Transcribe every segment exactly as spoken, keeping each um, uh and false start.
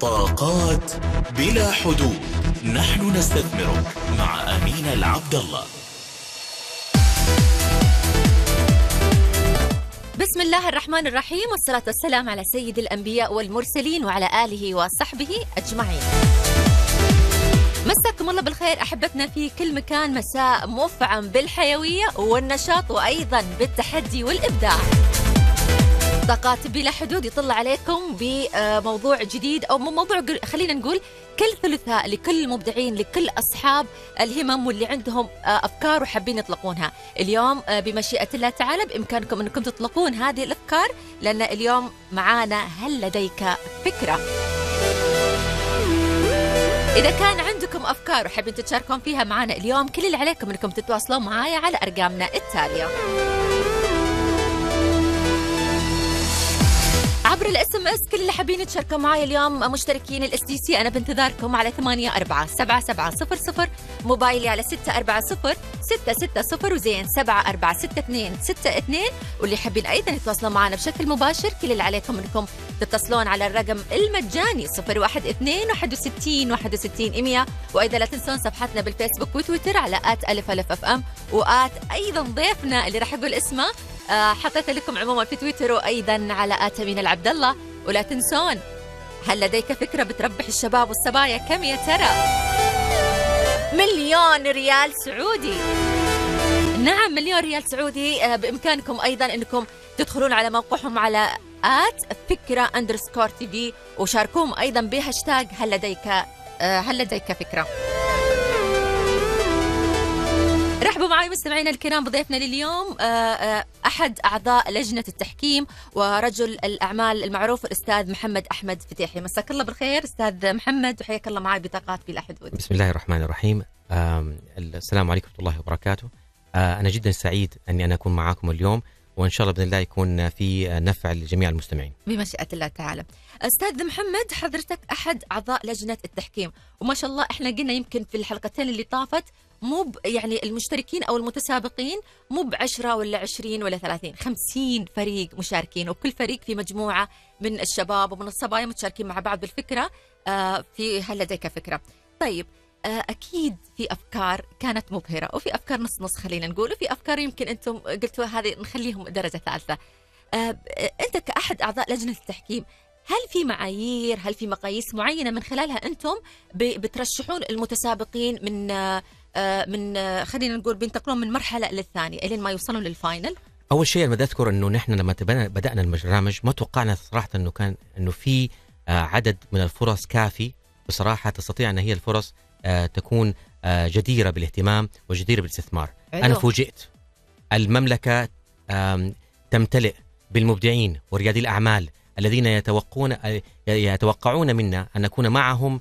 طاقات بلا حدود. نحن نستثمرك مع أمين العبد الله. بسم الله الرحمن الرحيم، والصلاة والسلام على سيد الأنبياء والمرسلين وعلى آله وصحبه أجمعين. مساكم الله بالخير أحبتنا في كل مكان، مساء مفعم بالحيوية والنشاط وأيضا بالتحدي والإبداع. طاقات بلا حدود يطلع عليكم بموضوع جديد، أو موضوع خلينا نقول كل ثلاثاء لكل المبدعين، لكل أصحاب الهمم واللي عندهم أفكار وحابين يطلقونها. اليوم بمشيئة الله تعالى بإمكانكم أنكم تطلقون هذه الأفكار، لأن اليوم معانا هل لديك فكرة. إذا كان عندكم أفكار وحابين تتشاركون فيها معنا اليوم، كل اللي عليكم أنكم تتواصلون معايا على أرقامنا التالية عبر الاس ام اس. كل اللي حابين يتشاركوا معايا اليوم مشتركين الاس تي سي، انا بانتظاركم على ثمانية أربعة سبعة سبعة صفر صفر، موبايلي على ستة أربعة صفر ستة ستة صفر وزين سبعة أربعة ستة اثنين ستة اثنين. واللي حابين ايضا يتواصلون معنا بشكل مباشر، كل اللي عليكم انكم تتصلون على الرقم المجاني صفر واحد اثنين واحد وستين واحد وستين مية. وايضا لا تنسون صفحتنا بالفيسبوك وتويتر على آت ألف ألف أف أم، وآت ايضا ضيفنا اللي راح يقول اسمه آه حطيت لكم عموما في تويتر، وايضا على آت أمين العبد الله. ولا تنسون، هل لديك فكرة بتربح الشباب والصبايا كم يا ترى؟ مليون ريال سعودي. نعم مليون ريال سعودي. آه بإمكانكم أيضا أنكم تدخلون على موقعهم على آت فكرة أندرسكور تي في، وشاركوهم أيضا بهاشتاج هل لديك آه هل لديك فكرة. رحبوا معي مستمعينا الكرام بضيفنا لليوم أحد أعضاء لجنة التحكيم ورجل الأعمال المعروف الأستاذ محمد أحمد فتيحي. مساك الله بالخير أستاذ محمد، وحياك الله معي بطاقات بلا حدود. بسم الله الرحمن الرحيم. السلام عليكم ورحمة الله وبركاته. أنا جدا سعيد أني أنا أكون معاكم اليوم، وإن شاء الله بإذن الله يكون في نفع لجميع المستمعين بمشيئة الله تعالى. أستاذ محمد، حضرتك أحد أعضاء لجنة التحكيم، وما شاء الله إحنا قلنا يمكن في الحلقتين اللي طافت مو يعني المشتركين أو المتسابقين مو بعشرة ولا عشرين ولا ثلاثين، خمسين فريق مشاركين، وكل فريق في مجموعة من الشباب ومن الصبايا متشاركين مع بعض بالفكرة في هل لديك فكرة. طيب أكيد في أفكار كانت مبهرة، وفي أفكار نص نص خلينا نقول، وفي أفكار يمكن أنتم قلتوا هذه نخليهم درجة ثالثة. أنت كأحد أعضاء لجنة التحكيم، هل في معايير، هل في مقاييس معينة من خلالها أنتم بترشحون المتسابقين من من خلينا نقول بينتقلون من مرحلة للثانية إلين ما يوصلون للفاينل؟ أول شيء أنا بدي أذكر إنه نحن لما بدأنا البرنامج ما توقعنا صراحة إنه كان إنه في عدد من الفرص كافي بصراحة تستطيع أن هي الفرص تكون جديرة بالاهتمام وجديرة بالاستثمار. عدو. أنا فوجئت المملكة تمتلئ بالمبدعين وريادي الأعمال الذين يتوقعون يتوقعون منا أن نكون معهم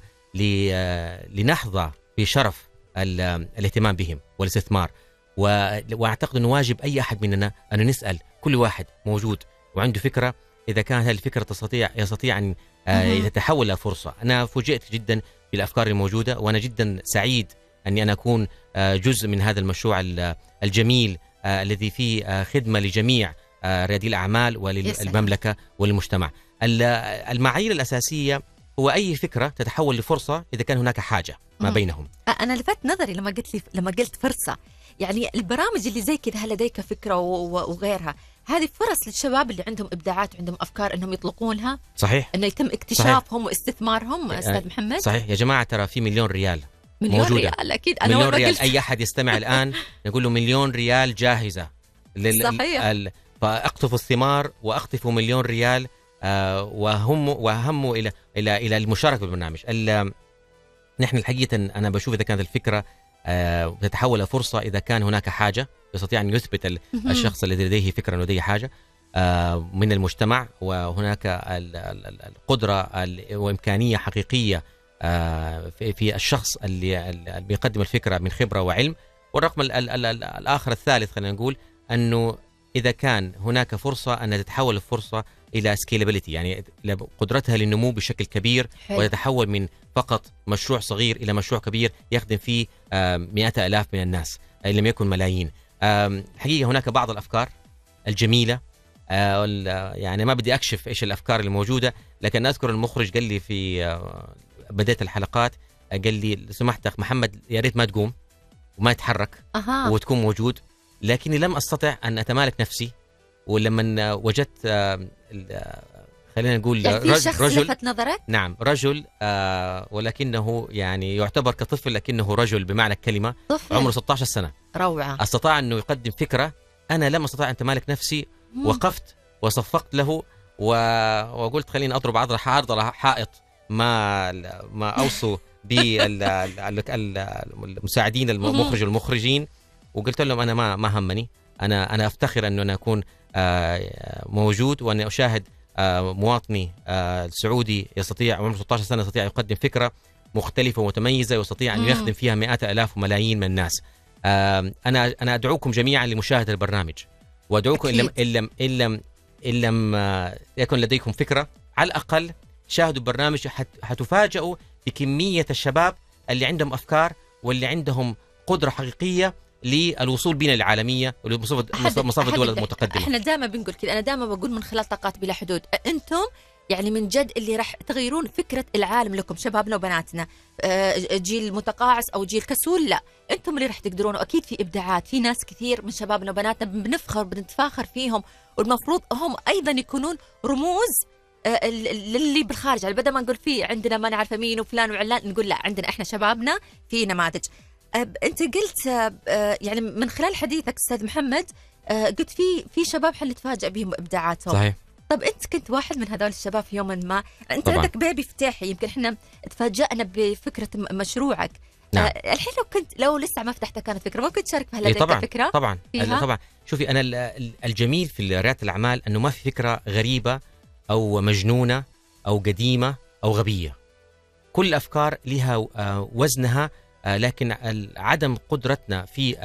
لنحظى بشرف الاهتمام بهم والاستثمار. وأعتقد أنه واجب أي أحد مننا أن نسأل كل واحد موجود وعنده فكرة، إذا كان هذه الفكرة تستطيع يستطيع أن يتحول إلى فرصة. أنا فوجئت جدا بالأفكار الموجودة، وأنا جدا سعيد أني أنا أكون جزء من هذا المشروع الجميل الذي فيه خدمة لجميع ريادي الأعمال وللمملكة والمجتمع. المعايير الأساسية هو أي فكرة تتحول لفرصة إذا كان هناك حاجة ما بينهم. أنا لفت نظري لما قلت لي لما قلت فرصة، يعني البرامج اللي زي كذا هل لديك فكرة وغيرها، هذه فرص للشباب اللي عندهم إبداعات، عندهم أفكار إنهم يطلقونها. صحيح. إنه يتم اكتشافهم واستثمارهم. أستاذ محمد صحيح يا جماعة، ترى في مليون ريال مليون موجودة. ريال أكيد. أنا مليون ريال قلت... أي أحد يستمع الآن نقول له مليون ريال جاهزة لل... صحيح. ال... فأقطفوا الثمار وأقطفوا مليون ريال آه وهم وهموا إلى إلى إلى المشاركة بالبرنامج. ال... نحن الحقيقة أنا بشوف إذا كانت الفكرة آه تتحول إلى فرصة إذا كان هناك حاجة يستطيع أن يثبت ال... الشخص الذي لديه فكرة ولديه حاجة آه من المجتمع، وهناك ال... ال... القدرة ال... وإمكانية حقيقية آه في... في الشخص اللي, اللي بيقدم الفكرة من خبرة وعلم. والرقم ال... ال... ال... الآخر الثالث خلينا نقول أنه إذا كان هناك فرصة أن تتحول الفرصة إلى scalability، يعني قدرتها للنمو بشكل كبير، حلو. وتتحول من فقط مشروع صغير إلى مشروع كبير يخدم فيه مئات آلاف من الناس إن لم يكن ملايين. حقيقة هناك بعض الأفكار الجميلة، يعني ما بدي أكشف إيش الأفكار الموجودة، لكن أذكر المخرج قال لي في بداية الحلقات، قال لي لو سمحت أخ محمد يا ريت ما تقوم وما يتحرك أها. وتكون موجود، لكني لم أستطع أن أتمالك نفسي. ولما وجدت خلينا نقول يعني في شخص رجل لفت نظرك؟ نعم رجل آه ولكنه يعني يعتبر كطفل، لكنه رجل بمعنى الكلمة، طفل عمره ستة عشر سنة، روعة، استطاع أنه يقدم فكرة. أنا لم أستطع أن أتمالك نفسي، مم. وقفت وصفقت له و... وقلت خليني أضرب عرض عرض حائط ما ما أوصوا بالمساعدين المخرج والمخرجين، وقلت لهم أنا ما ما همني، أنا أنا أفتخر أنه أنا أكون آه موجود، وأن أشاهد آه مواطني آه السعودي يستطيع عمره ستة عشر سنة يستطيع يقدم فكرة مختلفة ومتميزة، ويستطيع أن يخدم فيها مئات آلاف وملايين من الناس. آه أنا أنا أدعوكم جميعا لمشاهدة البرنامج، وأدعوكم إن لم إن لم إن لم إن لم يكن لديكم فكرة، على الأقل شاهدوا البرنامج، حتفاجئوا بكمية الشباب اللي عندهم أفكار واللي عندهم قدرة حقيقية للوصول بنا للعالمية ولمصاف الدول المتقدمة. احنا دائما بنقول كذا، انا دائما بقول من خلال طاقات بلا حدود، انتم يعني من جد اللي راح تغيرون فكرة العالم لكم، شبابنا وبناتنا، جيل متقاعس او جيل كسول، لا انتم اللي راح تقدرون. واكيد في ابداعات، في ناس كثير من شبابنا وبناتنا بنفخر بنتفاخر فيهم، والمفروض هم ايضا يكونون رموز للي بالخارج. يعني بدل ما نقول في عندنا ما نعرف مين وفلان وعلان، نقول لا عندنا احنا شبابنا في نماذج. انت قلت يعني من خلال حديثك استاذ محمد، قلت في في شباب حنتفاجئ بهم بابداعاتهم. صحيح. طب انت كنت واحد من هذول الشباب في يوم ما، انت طبعا. عندك بيبي فتاحي، يمكن احنا تفاجأنا بفكرة مشروعك. نعم. آه الحين لو كنت لو لسه ما فتحتها كانت فكرة، ممكن تشارك في إيه طبعا فكرة طبعا فيها؟ طبعا. شوفي أنا الجميل في ريادة الأعمال أنه ما في فكرة غريبة أو مجنونة أو قديمة أو غبية، كل الأفكار لها وزنها، لكن عدم قدرتنا في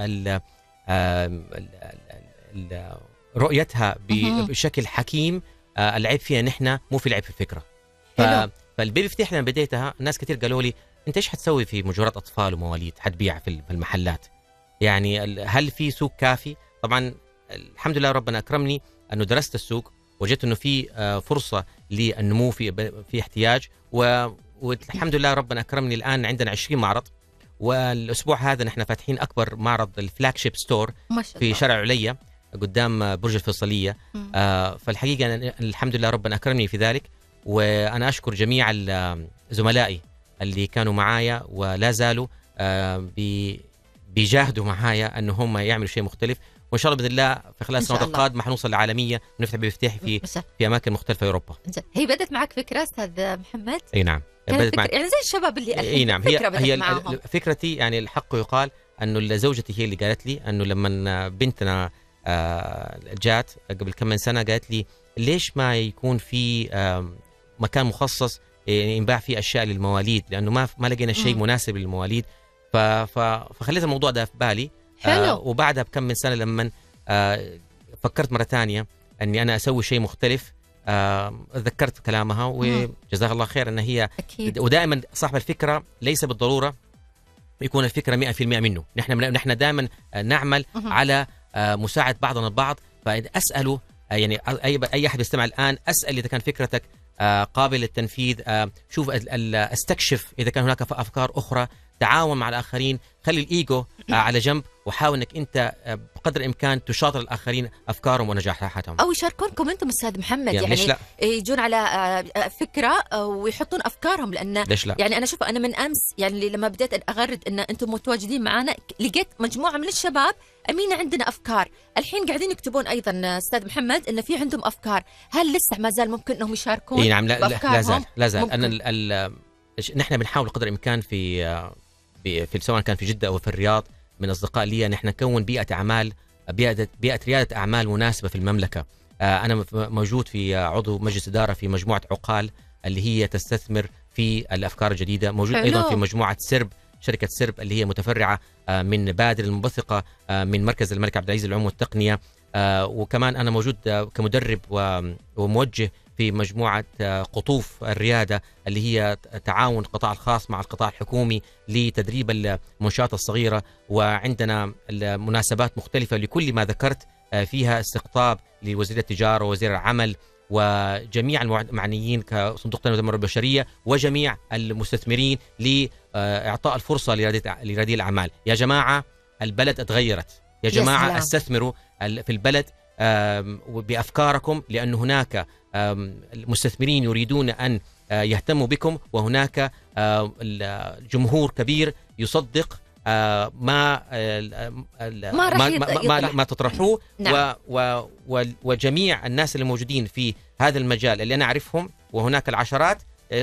رؤيتها بشكل حكيم، العيب فيها نحن، مو في العيب في الفكرة. فالبيبي فتح لما بديتها الناس كتير قالوا لي انت ايش حتسوي في مجرات اطفال ومواليد، حتبيع في المحلات، يعني هل في سوق كافي؟ طبعا الحمد لله ربنا اكرمني انه درست السوق، وجدت انه في فرصه للنمو، في في احتياج، والحمد لله ربنا اكرمني الان عندنا عشرين معرض، والاسبوع هذا نحن فاتحين اكبر معرض الفلاج شيب ستور في شارع عليا قدام برج الفيصليه. آه فالحقيقه أنا الحمد لله ربنا اكرمني في ذلك، وانا اشكر جميع زملائي اللي كانوا معايا ولا زالوا آه بيجاهدوا معايا انه هم يعملوا شيء مختلف، وان شاء الله باذن الله في خلال السنوات القادمه حنوصل للعالميه ونفتح بمفتاحي في في اماكن مختلفه في اوروبا. هي بدت معك فكره استاذ محمد؟ اي نعم بدت معك، يعني زي الشباب اللي اي نعم. هي هي فكرتي، يعني الحق يقال انه زوجتي هي اللي قالت لي انه لما بنتنا آه جات قبل كم من سنه قالت لي ليش ما يكون في آه مكان مخصص يعني ينباع فيه اشياء للمواليد، لانه ما ما لقينا شيء مناسب للمواليد. فخليت الموضوع ده في بالي. آه وبعدها بكم من سنه لما آه فكرت مره ثانيه اني انا اسوي شيء مختلف، آه ذكرت كلامها وجزاها الله خير ان هي أكيد. ودائما صاحب الفكره ليس بالضروره يكون الفكره مئة بالمئة منه، نحن نحن دائما نعمل مم. على آه مساعد بعضنا البعض. فاساله يعني اي اي احد يستمع الان، اسال اذا كان فكرتك آه قابل للتنفيذ، آه شوف استكشف اذا كان هناك افكار اخرى، تعاون مع الاخرين، خلي الايجو آه على جنب، وحاول انك انت آه بقدر الامكان تشاطر الاخرين افكارهم ونجاحاتهم، او يشاركونكم انتم استاذ محمد. يعني, يعني يجون على آه فكره آه ويحطون افكارهم، لان يعني انا شوف انا من امس يعني لما بديت اغرد ان انتم متواجدين معنا، لقيت مجموعه من الشباب امينه عندنا افكار، الحين قاعدين يكتبون ايضا استاذ محمد ان في عندهم افكار، هل لسه ما زال ممكن انهم يشاركون؟ اي نعم، لا لا زال لا زال انا ال ال نحن بنحاول قدر الامكان في في سواء كان في جده او في الرياض من اصدقاء لي، نحن نكون بيئه اعمال، بيئه بيئه رياده اعمال مناسبه في المملكه. انا موجود في عضو مجلس اداره في مجموعه عقال اللي هي تستثمر في الافكار الجديده، موجود حلو. ايضا في مجموعه سرب، شركه سرب اللي هي متفرعه من بادر المنبثقه من مركز الملك عبد العزيز للعلوم والتقنيه، وكمان انا موجود كمدرب وموجه في مجموعة قطوف الريادة اللي هي تعاون القطاع الخاص مع القطاع الحكومي لتدريب المنشآت الصغيرة، وعندنا مناسبات مختلفة لكل ما ذكرت فيها استقطاب لوزير التجارة ووزير العمل وجميع المعنيين كصندوق التنمية البشرية وجميع المستثمرين لإعطاء الفرصة لريادي الأعمال. يا جماعة البلد اتغيرت، يا جماعة يا استثمروا في البلد بأفكاركم، لأن هناك المستثمرين يريدون أن يهتموا بكم، وهناك جمهور كبير يصدق ما ما, ما, ما, ما, ما تطرحوه. نعم. و و وجميع الناس الموجودين في هذا المجال اللي أنا أعرفهم، وهناك العشرات،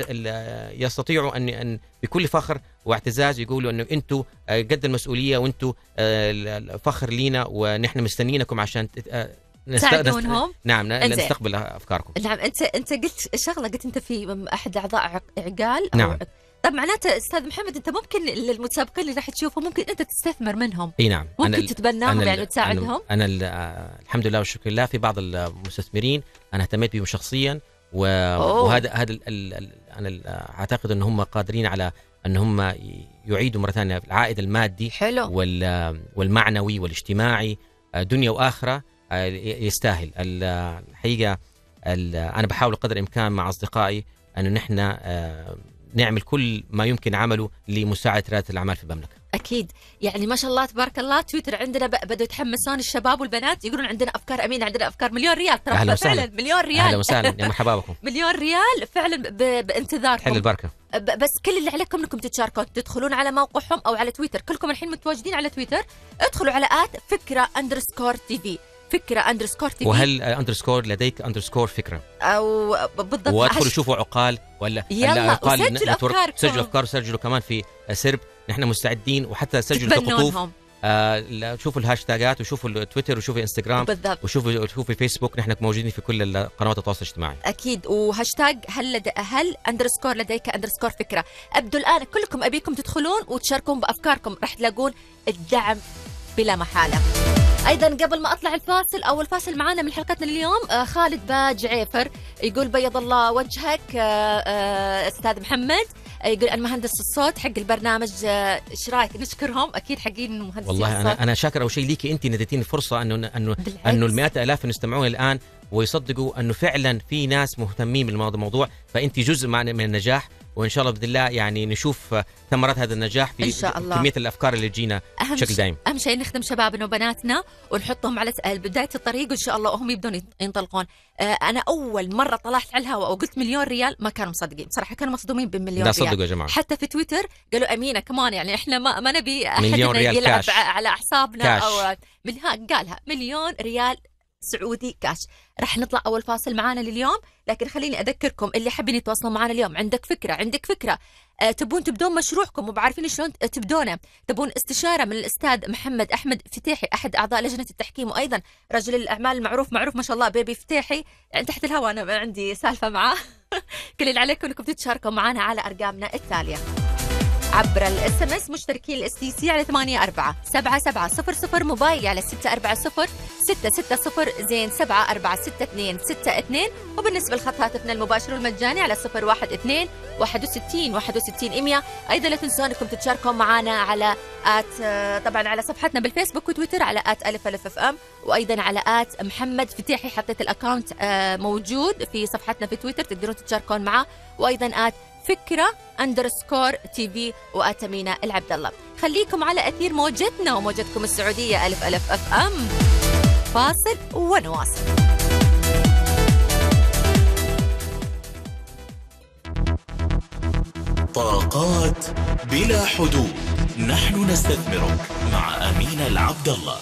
يستطيعوا أن أن بكل فخر واعتزاز يقولوا أنه أنتم قد المسؤولية، وأنتم فخر لينا، ونحن مستنينكم عشان تساعدونهم. نعم نستقبل أفكاركم. نعم. أنت أنت قلت شغلة، قلت أنت في أحد أعضاء عقال. نعم. طب معناته أستاذ محمد أنت ممكن المتسابقين اللي راح تشوفهم ممكن أنت تستثمر منهم. اي نعم. ممكن تتبناهم يعني وتساعدهم. أنا, أنا الحمد لله والشكر لله في بعض المستثمرين أنا اهتميت بهم شخصيا، وهذا هذا أنا أعتقد أن هم قادرين على أن هم يعيدوا مرة ثانية العائد المادي حلو. والمعنوي والاجتماعي، دنيا وآخرة. يستاهل الحقيقة. أنا بحاول قدر الإمكان مع أصدقائي أنه نحن نعمل كل ما يمكن عمله لمساعدة ريادة الأعمال في المملكة. أكيد. يعني ما شاء الله تبارك الله، تويتر عندنا بدأوا يتحمسون الشباب والبنات، يقولون عندنا أفكار أمين، عندنا أفكار مليون ريال. ترى فعلا مليون ريال. أهلا وسهلا، يا مرحبا بكم. مليون ريال فعلا بانتظاركم. حل البركة. بس كل اللي عليكم انكم تتشاركون، تدخلون على موقعهم او على تويتر. كلكم الحين متواجدين على تويتر، ادخلوا على آت فكرة اندرسكور تي في، فكرة اندرسكور تي في. وهل اندرسكور لديك اندرسكور فكرة؟ او بالضبط. وادخلوا شوفوا عقال ولا عقال سجلوا افكاركم، سجلوا افكار، سجلوا كمان في سرب. نحن مستعدين، وحتى سجلوا كقطوف. آه شوفوا الهاشتاجات، وشوفوا التويتر، وشوفوا انستغرام بالضبط، وشوفوا شوفوا فيسبوك. نحن موجودين في كل قنوات التواصل الاجتماعي. اكيد. وهاشتاج هل لد... هل اندرسكور لديك اندرسكور فكره. ابدوا الان كلكم ابيكم تدخلون وتشاركون بافكاركم، راح تلاقون الدعم بلا محاله. ايضا قبل ما اطلع الفاصل، اول فاصل معانا من حلقتنا اليوم آه خالد باج عيفر يقول بيض الله وجهك آه آه استاذ محمد. يقول المهندس الصوت حق البرنامج، ايش رايك؟ نشكرهم اكيد حقين مهندسين والله الصوت. انا انا شاكر اول شيء ليكي انت، نديتيني الفرصه انه انه انه المئات الاف يستمعون الان ويصدقوا انه فعلا في ناس مهتمين بالموضوع، فانت جزء من النجاح، وان شاء الله باذن الله يعني نشوف ثمرات هذا النجاح في كميه الافكار اللي تجينا بشكل دائم. اهم شيء نخدم شبابنا وبناتنا ونحطهم على بدايه الطريق، وان شاء الله وهم يبدون ينطلقون. انا اول مره طلعت على الهواء وقلت مليون ريال ما كانوا مصدقين صراحه، كانوا مصدومين بالمليون ريال. صدقوا يا جماعه. حتى في تويتر قالوا امينه كمان، يعني احنا ما, ما نبي احد يلعب كاش. على اعصابنا او قالها مليون ريال سعودي كاش. رح نطلع أول فاصل معانا لليوم، لكن خليني أذكركم اللي حابين يتواصلوا معانا اليوم، عندك فكرة عندك فكرة أه تبون تبدون مشروعكم وبعارفين شلون تبدونه، تبون استشارة من الأستاذ محمد أحمد فتيحي أحد أعضاء لجنة التحكيم، وأيضا رجل الأعمال المعروف معروف ما شاء الله بيبي فتيحي، يعني تحت الهواء أنا عندي سالفة معاه. كل اللي عليكم أنكم تتشاركوا معانا على أرقامنا التالية عبر الاس ام اس، مشتركين الاس تي سي على ثمانية أربعة سبعة سبعة صفر صفر، موبايل على ستة أربعة صفر ستة ستة صفر زين سبعة أربعة ستة اثنين ستة اثنين، وبالنسبة لخط هاتفنا المباشر والمجاني على صفر واحد اثنين واحد وستين واحد وستين مية. أيضا لا تنسون أنكم تتشاركوا معنا على آت طبعا على صفحتنا بالفيسبوك وتويتر على آت ألف ألف اف ام، وأيضا على آت محمد فتيحي، حطيت الأكاونت موجود في صفحتنا في تويتر تقدرون تتشاركون معه، وأيضا آت فكرة أندرسكور تي في وآتمينا العبد الله. خليكم على أثير موجتنا وموجتكم السعودية ألف ألف أف أم. فاصل ونواصل. طاقات بلا حدود، نحن نستثمرك مع أمينة العبد الله.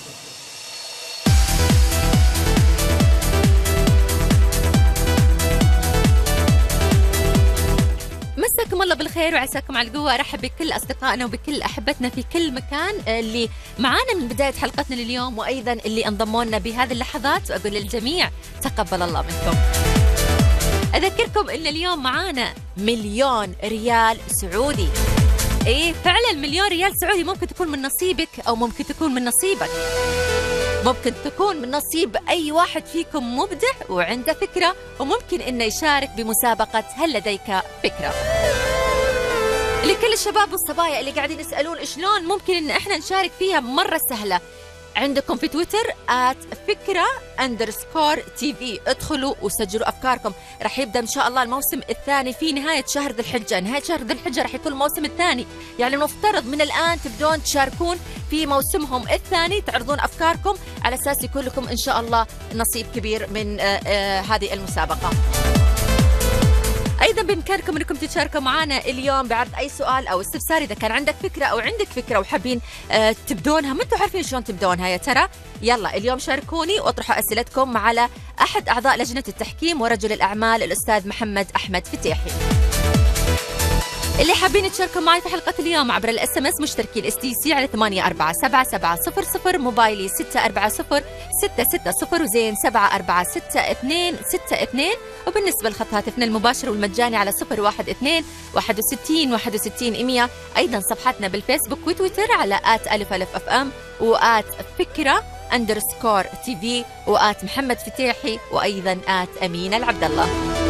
مساكم الله بالخير وعساكم على القوة. أرحب بكل أصدقائنا وبكل أحبتنا في كل مكان اللي معانا من بداية حلقتنا لليوم، وأيضا اللي انضموا لنا بهذه اللحظات، وأقول للجميع تقبل الله منكم. أذكركم إن اليوم معانا مليون ريال سعودي. إيه فعلا مليون ريال سعودي ممكن تكون من نصيبك أو ممكن تكون من نصيبك، ممكن تكون من نصيب أي واحد فيكم مبدع وعنده فكرة، وممكن إنه يشارك بمسابقة هل لديك فكرة. لكل الشباب والصبايا اللي قاعدين يسألون شلون ممكن إن إحنا نشارك فيها، مرة سهلة. عندكم في تويتر آت فكرة أندرسكور تي في. ادخلوا وسجلوا أفكاركم. رح يبدأ إن شاء الله الموسم الثاني في نهاية شهر ذي الحجة. نهاية شهر ذي الحجة رح يكون الموسم الثاني، يعني المفترض من الآن تبدون تشاركون في موسمهم الثاني، تعرضون أفكاركم على أساس يكون لكم إن شاء الله نصيب كبير من آه آه هذه المسابقة. أيضا بإمكانكم أنكم تشاركوا معنا اليوم بعرض أي سؤال أو استفسار. إذا كان عندك فكرة أو عندك فكرة وحابين آه تبدونها، ما أنتم عارفين شلون تبدونها يا ترى، يلا اليوم شاركوني واطرحوا أسئلتكم على أحد أعضاء لجنة التحكيم ورجل الأعمال الأستاذ محمد أحمد فتيحي. اللي حابين تشاركوا معي في حلقة اليوم عبر الاس ام اس مشتركي الاس تي سي على ثمانية أربعة سبعة سبعة صفر صفر، موبايلي ستة أربعة صفر ستة ستة صفر وزين سبعة أربعة ستة اثنين ستة اثنين. وبالنسبة لخط هاتفنا المباشر والمجاني على صفر واحد اثنين واحد وستين واحد وستين مية. أيضا صفحتنا بالفيسبوك وتويتر على آت ألف ألف أف أم وآت فكرة أندرسكور تي في وآت محمد فتيحي وأيضا آت أمينة العبد الله.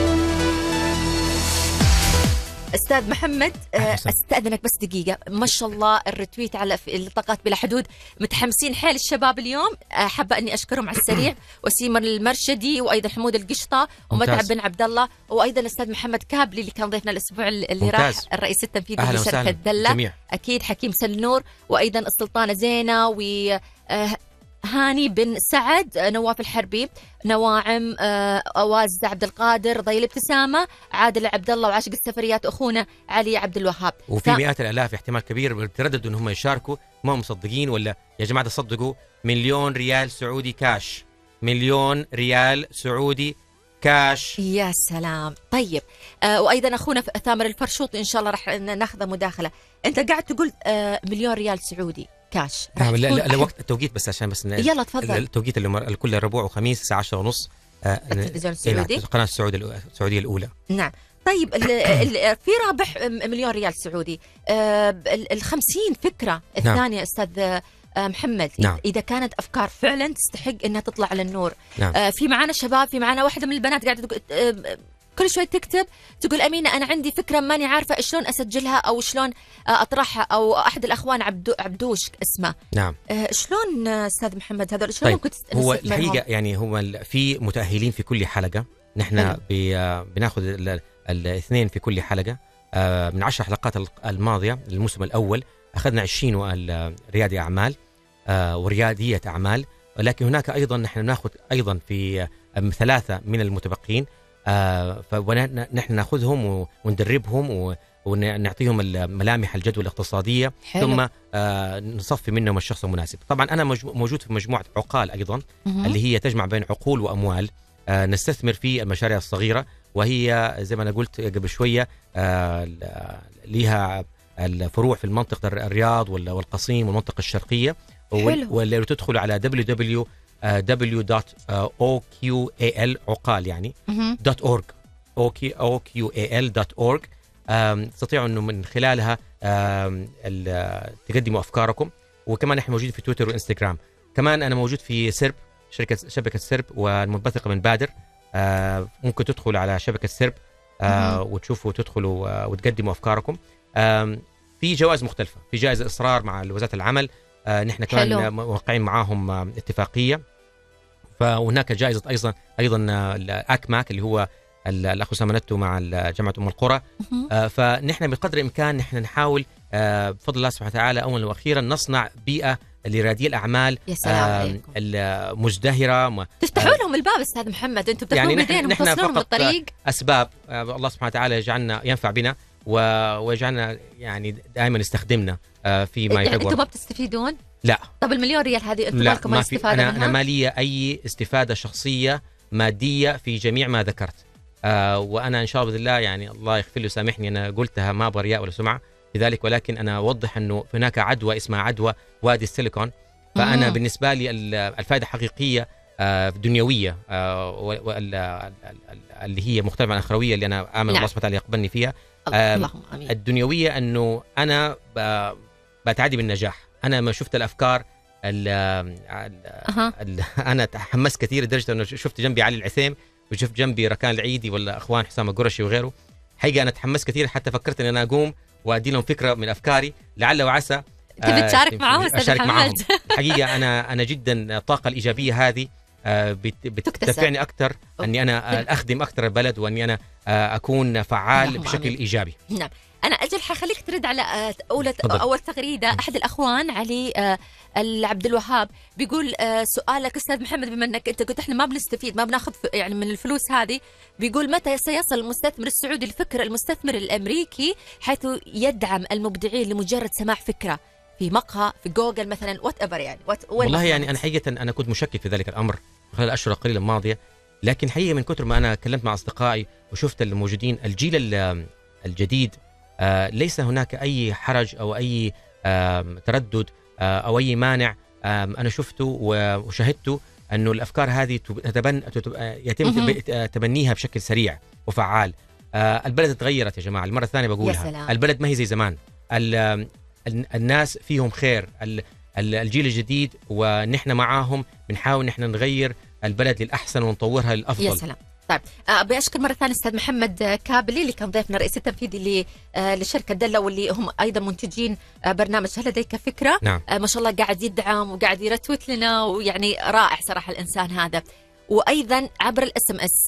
أستاذ محمد أستأذنك بس دقيقة، ما شاء الله الرتويت على الطاقات بلا حدود، متحمسين حيل الشباب اليوم. حابة أني أشكرهم على السريع، وسيم المرشدي وأيضا حمود القشطة ومتعب بن عبد الله وأيضا الأستاذ محمد كابلي اللي كان ضيفنا الأسبوع اللي راح، الرئيس التنفيذي لشركة دلة جميع. أكيد حكيم سلنور وأيضا السلطانة زينة و هاني بن سعد، نواف الحربي، نواعم، أواز عبد القادر، ضي الابتسامة، عادل عبد الله، وعاشق السفريات أخونا علي عبد الوهاب. وفي ف... مئات الآلاف احتمال كبير بيترددوا إن هم يشاركوا، ما مصدقين ولا يا جماعة تصدقوا. مليون ريال سعودي كاش، مليون ريال سعودي كاش. يا سلام. طيب آه وأيضا أخونا ثامر الفرشوطي إن شاء الله راح ناخذ مداخلة. أنت قاعد تقول آه مليون ريال سعودي كاش. نعم لا لا وقت التوقيت بس عشان بس يلا تفضل. التوقيت اللي كل ربوع وخميس الساعة عشرة ونص آه التلفزيون السعودي، القناة السعودية الأولى. نعم. طيب ال ال في رابح مليون ريال سعودي، آه الخمسين فكرة الثانية. نعم. أستاذ محمد، نعم. إذا كانت أفكار فعلا تستحق أنها تطلع على النور. نعم. آه في معانا شباب، في معانا واحدة من البنات قاعدة تقول آه كل شوي تكتب تقول أمينة أنا عندي فكرة ماني عارفة شلون أسجلها أو شلون أطرحها، أو أحد الأخوان عبدو عبدوش اسمه. نعم. آه شلون أستاذ محمد هذول شلون ممكن طيب. هو الحقيقة يعني هو في متأهلين في كل حلقة، نحن بناخذ الاثنين في كل حلقة. آه من عشر حلقات الماضية الموسم الأول أخذنا عشرين ريادي أعمال آه وريادية أعمال، ولكن هناك أيضا نحن ناخذ أيضا في ثلاثة من المتبقين آه فنحن ناخذهم وندربهم ونعطيهم الملامح الجدوى الاقتصادية. حلو. ثم آه نصفي منهم الشخص المناسب. طبعا أنا موجود في مجموعة عقال أيضا مه. اللي هي تجمع بين عقول وأموال. آه نستثمر في المشاريع الصغيرة، وهي زي ما أنا قلت قبل شوية آه لها الفروع في المنطقة الرياض والقصيم والمنطقة الشرقية. واللي تدخل على دبليو دبليو دبليو دوت او كيو اي ال عقال يعني دوت اورج او كيو اي ال دوت اورج. تستطيعوا انه من خلالها تقدموا افكاركم. وكمان احنا موجودين في تويتر وانستغرام. كمان انا موجود في سرب، شركه شبكه سرب والمنبثقه من بادر. ممكن تدخلوا على شبكه سرب وتشوفوا وتدخلوا وتقدموا افكاركم. في جوائز مختلفه، في جائزه اصرار مع وزاره العمل، آه نحن كمان موقعين معاهم آه اتفاقيه. فهناك جائزه ايضا ايضا الاكماك اللي هو الاخ اسامه نتو مع جامعه ام القرى. آه فنحن بقدر الامكان نحن نحاول آه بفضل الله سبحانه وتعالى اولا واخيرا نصنع بيئه لريادي الاعمال آه المزدهره. تفتحوا لهم الباب استاذ محمد، انتم بتاخذون يعني بدينهم وتصلونهم بالطريق. اسباب آه الله سبحانه وتعالى يجعلنا ينفع بنا ويجعلنا يعني دائما يستخدمنا في ما يحب. انتم ما بتستفيدون؟ لا. طب المليون ريال هذه انتم مالكم ما استفاده أنا منها؟ انا ما لي اي استفاده شخصيه ماديه في جميع ما ذكرت. آه وانا ان شاء الله باذن الله يعني الله يغفر لي وسامحني انا قلتها ما ابغى رياء ولا سمعه لذلك، ولكن انا اوضح انه هناك عدوى اسمها عدوى وادي السيليكون. فانا مم. بالنسبه لي الفائده حقيقيه آه دنيويه آه اللي هي مختلفه عن الاخرويه اللي انا امن الله سبحانه وتعالى يقبلني فيها. اللهم امين. الدنيويه انه انا بتعدي بالنجاح. انا ما شفت الافكار ال ال ال انا تحمست كثير لدرجه انه شفت جنبي علي العثيم وشفت جنبي ركان العيدي ولا اخوان حسام القرشي وغيره. حقيقه انا تحمست كثير حتى فكرت ان انا اقوم وادي لهم فكره من افكاري لعل وعسى تبي تشارك معاهم استاذ أشارك معاهم. محمد؟ حقيقة أنا أنا جدا الطاقة الإيجابية هذه آه، بت- بتدفعني أكثر أني أنا آه، أخدم أكثر البلد، وأني أنا آه، أكون فعال اللهم بشكل آمين. إيجابي. نعم. أنا أجل حخليك ترد على آه، أول تفضل. أول تغريدة. أحد الأخوان علي آه، عبد الوهاب بيقول آه، سؤالك أستاذ محمد، بما أنك أنت قلت إحنا ما بنستفيد ما بناخذ ف- يعني من الفلوس هذه، بيقول متى سيصل المستثمر السعودي لفكر المستثمر الأمريكي حيث يدعم المبدعين لمجرد سماع فكرة في مقهى في جوجل مثلا وات ايفر يعني وات والله يعني أنا حقيقة أنا كنت مشكك في ذلك الأمر خلال الأشهر القليلة الماضية، لكن حقيقة من كثر ما أنا كلمت مع أصدقائي وشفت الموجودين الجيل ال- الجديد، آه، ليس هناك أي حرج أو أي آم، تردد آه، أو أي مانع. آم، أنا شفته و- وشاهدته أنه الأفكار هذه تب- تتبن تتب- آه، يتم مهم. تب- آه، تبنيها بشكل سريع وفعال. آه، البلد تغيرت يا جماعة، المرة الثانية بقولها، سلام. البلد ما هي زي زمان. ال- آم، ال- الناس فيهم خير، ال- ال- الجيل الجديد ونحن معاهم بنحاول نحن نغير البلد للأحسن ونطورها للأفضل. يا سلام. طيب آه، ابي اشكر مره ثانيه استاذ محمد آه، كابلي اللي كان ضيفنا الرئيس التنفيذي ل- آه، لشركه دله، واللي هم ايضا منتجين آه، برنامج هل لديك فكره. نعم. آه، ما شاء الله قاعد يدعم وقاعد يرتوت لنا، ويعني رائع صراحه الانسان هذا. وايضا عبر الاس ام اس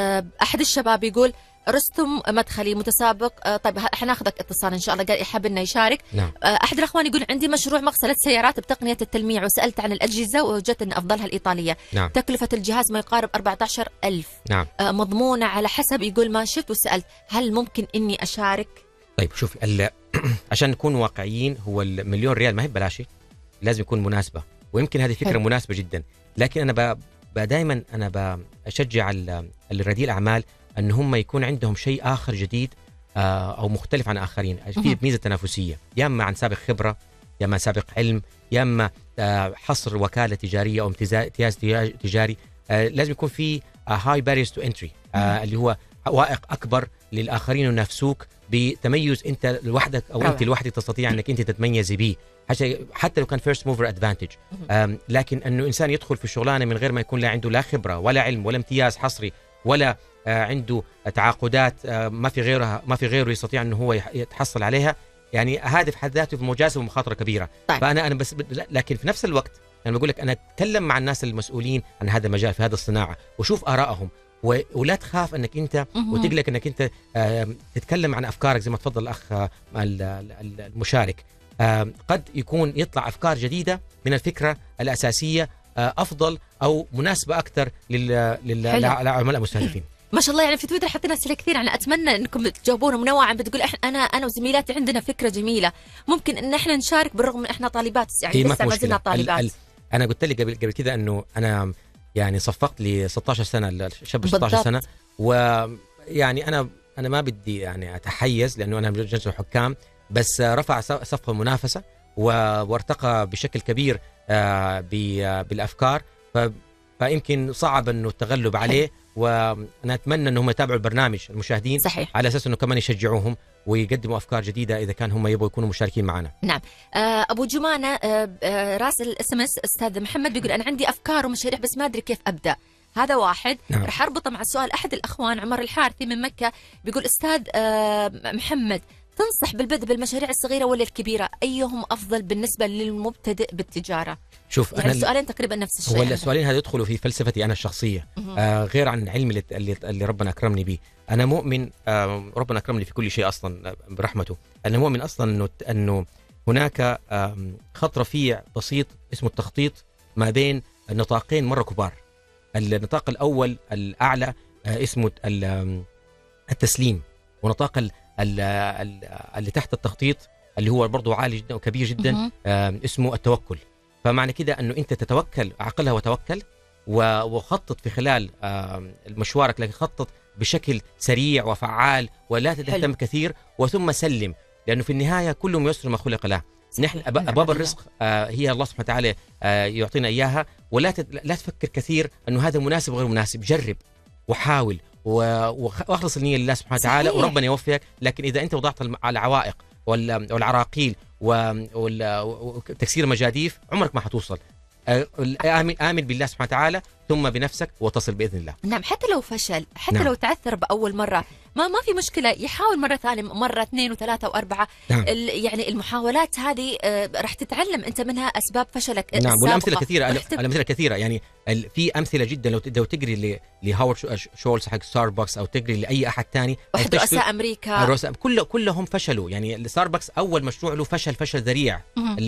احد الشباب يقول رستم مدخلي متسابق. آه، طيب ه- حناخذك اتصال ان شاء الله، قال يحب انه يشارك. نعم. آه، احد الاخوان يقول عندي مشروع مغسله سيارات بتقنيه التلميع، وسالت عن الاجهزه ووجدت ان افضلها الايطاليه. نعم. تكلفه الجهاز ما يقارب أربعة عشر ألف. نعم. آه، مضمونة على حسب، يقول ما شفت وسألت هل ممكن إني أشارك؟ طيب شوف ال- عشان نكون واقعيين، هو المليون ريال ما هي ببلاش، لازم يكون مناسبة، ويمكن هذه فكرة حلو. مناسبة جدا. لكن أنا دائما أنا بشجع الريادي الأعمال أن هم يكون عندهم شيء آخر جديد آه، أو مختلف عن آخرين، في مهم. ميزة تنافسية، يا إما عن سابق خبرة، يا إما سابق علم، يا إما آه، حصر وكالة تجارية أو امتزاج امتياز تجاري. آه، لازم يكون في هاي باريرز تو انتري، اللي هو عوائق أكبر للآخرين ينافسوك بتميز أنت لوحدك أو روعة. أنت لوحدك تستطيع أنك أنت تتميزي به، حتى لو كان فيرست موفر ادفانتج. لكن انه انسان يدخل في الشغلانه من غير ما يكون لا عنده لا خبره ولا علم ولا امتياز حصري ولا آه عنده تعاقدات آه ما في غيرها ما في غيره يستطيع انه هو يتحصل عليها، يعني هذا في حد ذاته في مجازفه ومخاطره كبيره. طيب. فانا انا بس لكن في نفس الوقت انا بقول لك انا اتكلم مع الناس المسؤولين عن هذا المجال في هذا الصناعه وشوف ارائهم، ولا تخاف انك انت وتقلق انك انت آه تتكلم عن افكارك زي ما تفضل الاخ آه المشارك. آه قد يكون يطلع أفكار جديدة من الفكرة الأساسية آه أفضل أو مناسبة أكثر للعملاء المستهدفين. ما شاء الله، يعني في تويتر حطينا أسئلة كثير، يعني أتمنى أنكم تجاوبونا منوعا. بتقول إحنا أنا أنا وزميلاتي عندنا فكرة جميلة ممكن إن إحنا نشارك بالرغم من إحنا طالبات، يعني لسه ما زلنا طالبات. ال ال أنا قلت لك قبل قبل كذا إنه أنا يعني صفقت لي ستة عشر سنة، الشاب ستة عشر سنة، ويعني أنا أنا ما بدي يعني أتحيز لأنه أنا بجلس الحكام، بس رفع سقف المنافسة وارتقى بشكل كبير بالأفكار، فيمكن صعب أنه التغلب عليه، وأنا أتمنى أنهم يتابعوا البرنامج المشاهدين صحيح. على أساس أنه كمان يشجعوهم ويقدموا أفكار جديدة إذا كان هم يبغوا يكونوا مشاركين معنا. نعم. أبو جمانة راسل اس ام اس استاذ محمد بيقول أنا عندي أفكار ومشاريع بس ما أدري كيف أبدأ. هذا واحد. نعم. رح أربطه مع السؤال أحد الأخوان عمر الحارثي من مكة، بيقول أستاذ محمد تنصح بالبدء بالمشاريع الصغيرة ولا الكبيرة؟ أيهم أفضل بالنسبة للمبتدئ بالتجارة؟ شوف يعني أنا السؤالين تقريبا نفس الشيء. هو السؤالين هذا يدخلوا في فلسفتي أنا الشخصية، آه غير عن علمي اللي, اللي, اللي ربنا أكرمني به. أنا مؤمن آه ربنا أكرمني في كل شيء أصلا برحمته. أنا مؤمن أصلا أنه, أنه هناك آه خط رفيع بسيط اسمه التخطيط ما بين النطاقين مرة كبار. النطاق الأول الأعلى آه اسمه التسليم، ونطاق ال ال ال اللي تحت التخطيط اللي هو برضو عالي جدا وكبير جدا آه اسمه التوكل. فمعنى كده أنه أنت تتوكل، عقلها وتوكل، وخطط في خلال آه مشوارك، لكن خطط بشكل سريع وفعال ولا تهتم كثير، وثم سلم، لأنه في النهاية كل ميسر ما خلق له. نحن أبواب الرزق آه هي الله سبحانه وتعالى آه يعطينا إياها، ولا لا تفكر كثير أنه هذا مناسب وغير مناسب. جرب وحاول واخلص النية لله سبحانه وتعالى وربنا يوفقك. لكن إذا أنت وضعت العوائق والعراقيل وتكسير المجاديف عمرك ما حتوصل. آمن آمن بالله سبحانه وتعالى، ثم بنفسك وتصل باذن الله. نعم، حتى لو فشل، حتى نعم. لو تعثر باول مره ما ما في مشكله، يحاول مره ثانيه، مره اثنين وثلاثه واربعه. نعم. يعني المحاولات هذه آه راح تتعلم انت منها اسباب فشلك. نعم، والامثله كثيره، الامثله كثيره يعني في امثله جدا. لو لو تقري لهاورد شولز حق ستاربكس او تقري لاي احد ثاني، واحد رؤساء امريكا الرؤساء كله كلهم فشلوا. يعني ستاربكس اول مشروع له فشل فشل ذريع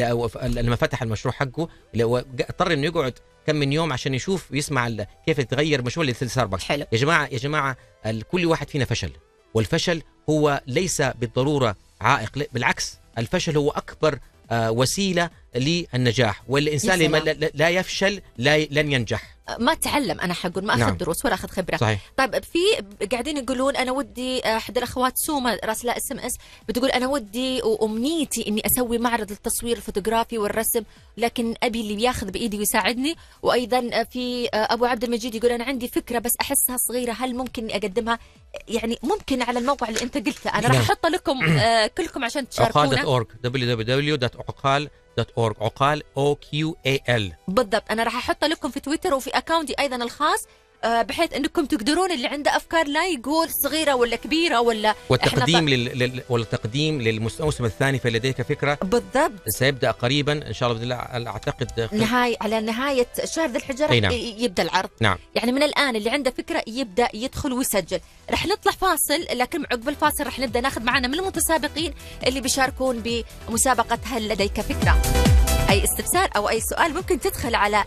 لما فتح المشروع حقه، اضطر انه يقعد كم من يوم عشان يشوف ويسمع كيف يتغير مشروع لستاربكس. حلو. يا جماعه يا جماعه كل واحد فينا فشل، والفشل هو ليس بالضروره عائق، بالعكس الفشل هو اكبر آه وسيله للنجاح، والانسان لما لا يفشل لا لن ينجح. ما تعلم، انا حقول ما اخذ نعم. دروس ولا اخذ خبره. صحيح. طيب في قاعدين يقولون انا ودي، احد الاخوات سوما راسله اس ام اس بتقول انا ودي وامنيتي اني اسوي معرض للتصوير الفوتوغرافي والرسم، لكن ابي اللي بياخذ بايدي ويساعدني. وايضا في ابو عبد المجيد يقول انا عندي فكره بس احسها صغيره، هل ممكن اني اقدمها؟ يعني ممكن على الموقع اللي انت قلته، انا راح احطه لكم آه كلكم عشان تشاركونا. عقال دوت أورج دبليو دبليو دبليو دوت عقال دوت أورج عقال او كيو اي ال بالضبط. انا راح احطه لكم في تويتر وفي اكاونتي ايضا الخاص، بحيث انكم تقدرون اللي عنده افكار لا يقول صغيره ولا كبيره ولا والتقديم لل... والتقديم للموسم الثاني فلديك فكره. بالضبط. سيبدا قريبا ان شاء الله باذن الله، اعتقد نهايه على نهايه شهر ذي الحجه نعم. يبدا العرض. نعم. يعني من الان اللي عنده فكره يبدا يدخل ويسجل. رح نطلع فاصل، لكن عقب الفاصل رح نبدا ناخذ معنا من المتسابقين اللي بيشاركون بمسابقه هل لديك فكره. اي استفسار او اي سؤال ممكن تدخل على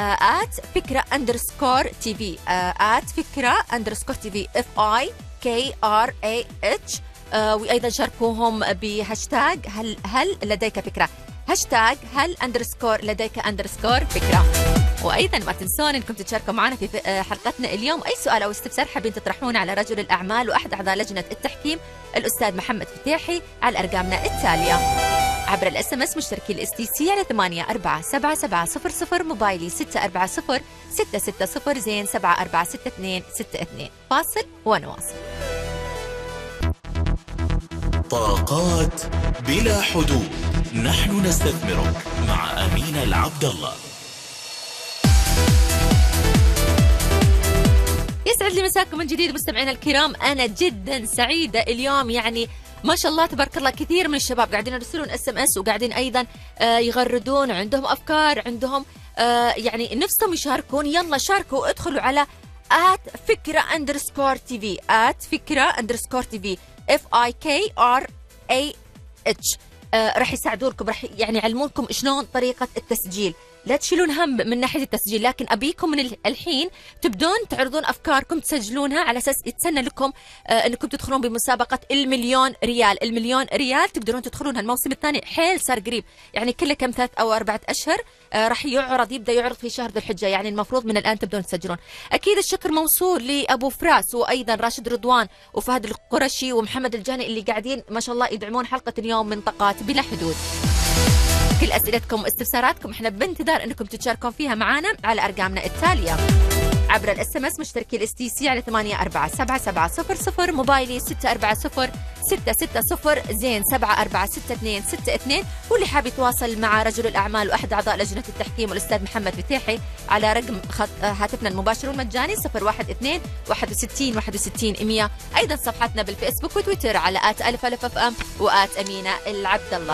آت فكرة أندرسكور تي في، آت فكرة أندرسكور تي في اف اي كي ار اي اتش، وأيضا شاركوهم بهاشتاج هل هل لديك فكرة، هاشتاج هل أندرسكور لديك أندرسكور فكرة. وأيضا ما تنسون أنكم تشاركوا معنا في حلقتنا اليوم. أي سؤال أو استفسار حابين تطرحونه على رجل الأعمال وأحد أعضاء لجنة التحكيم الأستاذ محمد فتيحي على أرقامنا التالية عبر الاس ام اس مشتركي الاس تي سي على ثمانية أربعة سبعة سبعة صفر صفر، موبايلي ستة أربعة صفر ستة ستة صفر زين سبعة أربعة ستة اثنين ستة اثنين. فاصل ونواصل. طاقات بلا حدود، نحن نستثمرك مع أمينة العبد الله. يسعد لي مساكم من جديد مستمعينا الكرام، أنا جدا سعيدة اليوم. يعني ما شاء الله تبارك الله كثير من الشباب قاعدين يرسلون اس ام اس وقاعدين ايضا آه يغردون، عندهم افكار، عندهم آه يعني نفسهم يشاركون. يلا شاركوا، ادخلوا على آت فكرة اندرسكور تي في، آت فكرة اندرسكور تي في اف اي كي ار اي اتش. راح يساعدونكم، راح يعني يعلمونكم شلون طريقة التسجيل. لا تشيلون هم من ناحية التسجيل، لكن أبيكم من الحين تبدون تعرضون أفكاركم تسجلونها على أساس يتسنى لكم آه أنكم تدخلون بمسابقة المليون ريال. المليون ريال تقدرون تدخلونها. الموسم الثاني حيل صار قريب، يعني كله كم ثلاث أو أربعة أشهر آه راح يعرض، يبدأ يعرض في شهر ذي الحجة. يعني المفروض من الآن تبدون تسجلون. أكيد الشكر موصول لأبو فراس وأيضا راشد رضوان وفهد القرشي ومحمد الجاني اللي قاعدين ما شاء الله يدعمون حلقة اليوم من طاقات بلا حدود. كل أسئلتكم واستفساراتكم احنا بانتظار انكم تشاركون فيها معنا على ارقامنا التالية عبر الاس ام اس مشتركي الاس تي سي على ثمانية أربعة سبعة سبعة صفر صفر، موبايلي ستة أربعة صفر ستة ستة صفر زين سبعة أربعة ستة اثنين ستة اثنين. واللي حاب يتواصل مع رجل الأعمال وأحد أعضاء لجنة التحكيم والأستاذ محمد فتيحي على رقم خط هاتفنا المباشر والمجاني صفر واحد اثنين واحد وستين واحد وستين مية. أيضا صفحتنا بالفيسبوك وتويتر على آت ألف ألف أف أم وآت أمينة العبد الله.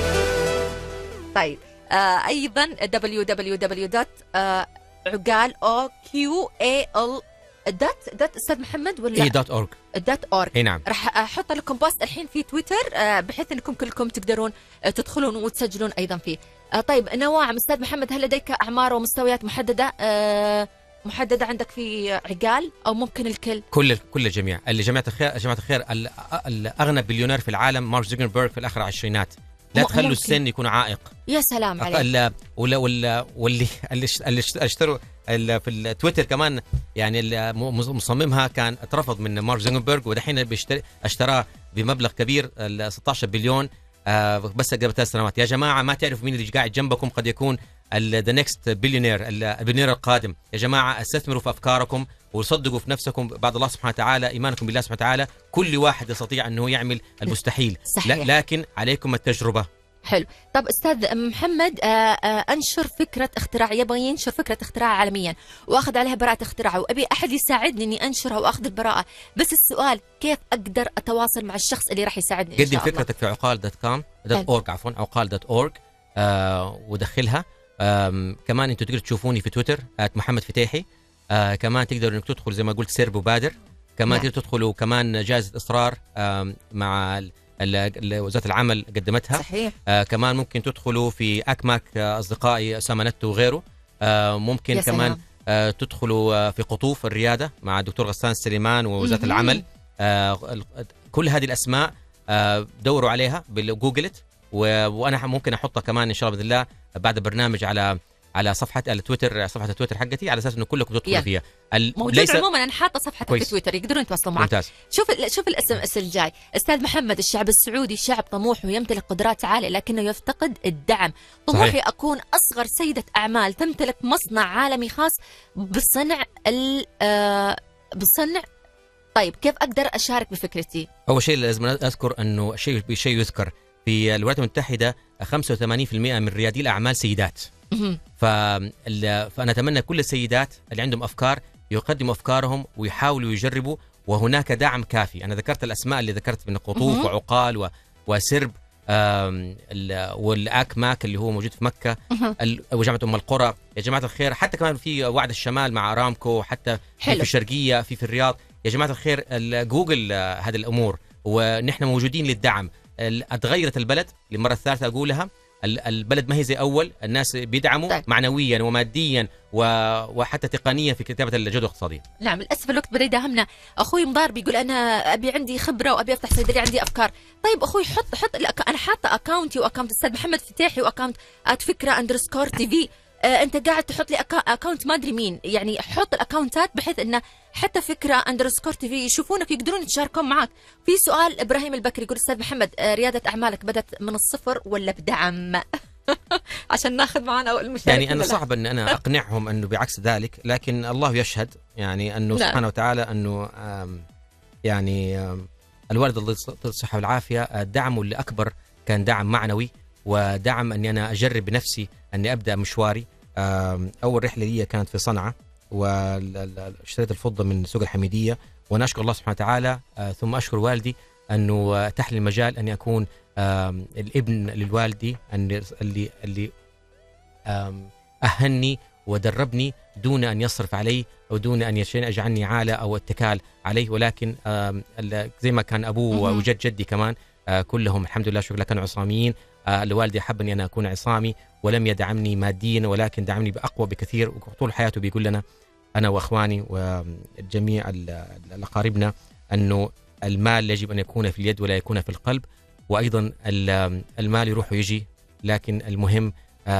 طيب آه أيضا دبليو دبليو دبليو دوت عقال او كيو اي ال دوت دوت استاذ محمد ولا اي دوت اورج دوت اورج. اي نعم. راح احط لكم بوست الحين في تويتر آه بحيث انكم كلكم تقدرون آه تدخلون وتسجلون ايضا فيه. آه طيب نواعم استاذ محمد، هل لديك اعمار ومستويات محدده آه محدده عندك في عقال او ممكن الكل؟ كل كل الجميع. اللي جماعه الخير جماعه الخير الاغنى بليونير في العالم مارك زوكربيرج في الاخر العشرينات. لا تخلوا ممكن. السن يكون عائق. يا سلام عليك. ولا ولا واللي اللي اشتروا في التويتر كمان، يعني مصممها كان اترفض من مارك زوكربيرج ودحين بيشتري اشتراه بمبلغ كبير ستة عشر بليون بس قبل ثلاث سنوات. يا جماعه ما تعرفوا مين اللي قاعد جنبكم، قد يكون ذا نيكست بليونير، البليونير القادم. يا جماعه استثمروا في افكاركم وصدقوا في نفسكم بعد الله سبحانه وتعالى، ايمانكم بالله سبحانه وتعالى. كل واحد يستطيع انه يعمل المستحيل. صحيح. لكن عليكم التجربه حلو. طب استاذ محمد، آه آه انشر فكره اختراع، يبغى ينشر فكره اختراع عالميا واخذ عليها براءه اختراع، وابي احد يساعدني اني انشرها واخذ البراءه، بس السؤال كيف اقدر اتواصل مع الشخص اللي راح يساعدني؟ قدم فكرتك في عقال دوت كوم دوت اورج عفوا عقال دوت اورج آه ودخلها. كمان انتم تقدروا تشوفوني في تويتر محمد فتيحي. آه كمان تقدروا انك تدخل زي ما قلت سرب وبادر. كمان نعم. تقدروا تدخلوا كمان جائزه اصرار مع وزارة العمل قدمتها. صحيح. آه كمان ممكن تدخلوا في أكماك آه أصدقائي أسامة نتو وغيره. آه ممكن كمان آه تدخلوا آه في قطوف الريادة مع الدكتور غسان السليمان ووزارة العمل. آه كل هذه الأسماء آه دوروا عليها بالجوجلت، وأنا ممكن أحطها كمان إن شاء الله بإذن الله بعد البرنامج على على صفحه التويتر، صفحه التويتر حقتي، على اساس انه كلكم تدخلوا فيها. موجود ليس... عموما انا حاطه صفحتك في تويتر يقدرون يتواصلوا معك. ممتاز. شوف ال... شوف الاس ام اس الجاي. استاذ محمد، الشعب السعودي شعب طموح ويمتلك قدرات عاليه لكنه يفتقد الدعم. طموحي صحيح. اكون اصغر سيده اعمال تمتلك مصنع عالمي خاص بصنع ال آه بصنع طيب كيف اقدر اشارك بفكرتي؟ اول شيء لازم اذكر انه شيء بشيء يذكر في الولايات المتحده خمسة وثمانين بالمئة من ريادي الاعمال سيدات. فأنا أتمنى كل السيدات اللي عندهم أفكار يقدموا أفكارهم ويحاولوا يجربوا، وهناك دعم كافي. أنا ذكرت الأسماء اللي ذكرت من قطوف وعقال وسرب والأكماك اللي هو موجود في مكة وجامعة أم القرى. يا جماعة الخير، حتى كمان في وعد الشمال مع أرامكو، حتى في, في الشرقية، في في الرياض. يا جماعة الخير جوجل هذه الأمور ونحن موجودين للدعم. اتغيرت البلد للمرة الثالثة أقولها، البلد ما هي زي أول، الناس بيدعموا طيب. معنويا وماديا وحتى تقنيا في كتابة الجدوى الاقتصادية. نعم للأسف الوقت بدأ يداهمنا. أخوي مضار بيقول أنا أبي عندي خبرة وأبي أفتح صيدلية، عندي أفكار. طيب أخوي حط حط أنا حاطة أكاونتي وأكاونت الأستاذ محمد فتيحي وأكاونت @فكرة أندرسكور تي في. آه أنت قاعد تحط لي أكاونت ما أدري مين، يعني حط الأكاونتات بحيث إنه حتى فكرة أندرسكور تي في يشوفونك يقدرون يتشاركون معك. في سؤال إبراهيم البكري يقول أستاذ محمد، آه ريادة أعمالك بدأت من الصفر ولا بدعم؟ عشان ناخذ معنا المشاركين. يعني أنا صعب أن أنا أقنعهم أنه بعكس ذلك، لكن الله يشهد يعني أنه لا. سبحانه وتعالى أنه يعني الوالد الله يعطيه الصحة والعافية دعمه اللي أكبر كان دعم معنوي، ودعم أني أنا أجرب بنفسي أني أبدأ مشواري. أول رحلة لي كانت في صنعاء واشتريت الفضة من سوق الحميدية، وأنا أشكر الله سبحانه وتعالى ثم أشكر والدي أنه أتاح لي المجال أن يكون الابن للوالدي اللي اللي أهني ودربني دون أن يصرف علي أو دون أن يجعلني عالة أو اتكال عليه، ولكن زي ما كان أبوه وجد جدي كمان كلهم الحمد لله شكرا كانوا عصاميين. الوالدي حب أني أنا أكون عصامي ولم يدعمني ماديا، ولكن دعمني بأقوى بكثير، وطول حياته بيقول لنا أنا وأخواني وجميع الأقاربنا أنه المال يجب أن يكون في اليد ولا يكون في القلب، وأيضا المال يروح ويجي، لكن المهم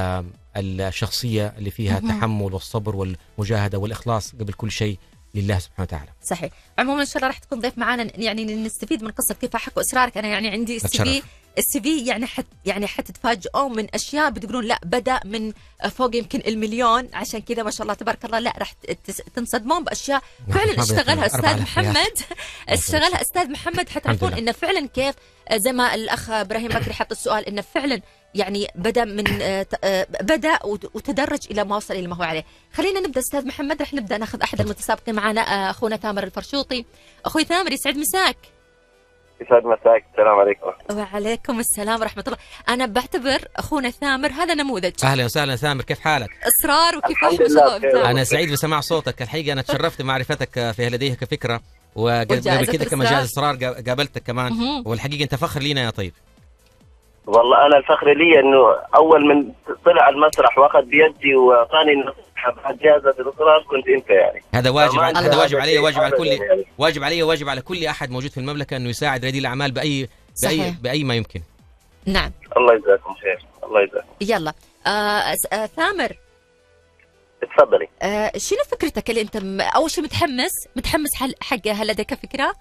الشخصية اللي فيها التحمل والصبر والمجاهدة والإخلاص قبل كل شيء لله سبحانه وتعالى. صحيح. عموما إن شاء الله راح تكون ضيف معنا يعني نستفيد من قصة كفاحك وإصرارك. أنا يعني عندي السي في السي في يعني حت يعني حتتفاجئون من أشياء بتقولون لا بدأ من فوق يمكن المليون، عشان كذا ما شاء الله تبارك الله لا راح تنصدمون بأشياء فعلا اشتغلها أستاذ محمد اشتغلها أستاذ محمد حتعرفون إنه فعلا كيف زي ما الأخ إبراهيم بكري حط السؤال إنه فعلا يعني بدأ من بدأ وتدرج إلى ما وصل إلى ما هو عليه. خلينا نبدأ أستاذ محمد، رح نبدأ ناخذ أحد المتسابقين معنا أخونا ثامر الفرشوطي. أخوي ثامر يسعد مساك. يسعد مساك. السلام عليكم. وعليكم السلام ورحمة الله. أنا بعتبر أخونا ثامر هذا نموذج. أهلا وسهلا ثامر، كيف حالك؟ إصرار وكفاح ما شاء الله. أنا سعيد بسماع صوتك، الحقيقة أنا تشرفت معرفتك في لديها كفكرة، وقبل كده كما جائزة إصرار قابلتك كمان، والحقيقة أنت فخر لينا يا طيب. والله أنا الفخر لي إنه أول من طلع المسرح وأخذ بيدي وأعطاني النصيحة بعد جائزة الإصرار كنت أنت يعني. هذا واجب هذا واجب علي واجب على كل يعني. واجب علي واجب على كل أحد موجود في المملكة إنه يساعد ريادي الأعمال بأي بأي بأي ما يمكن. نعم. الله يجزاكم خير. الله يجزاكم. يلا آه آه ثامر. تفضلي. آه شنو فكرتك اللي أنت أول شيء متحمس متحمس حق هل لديك فكرة؟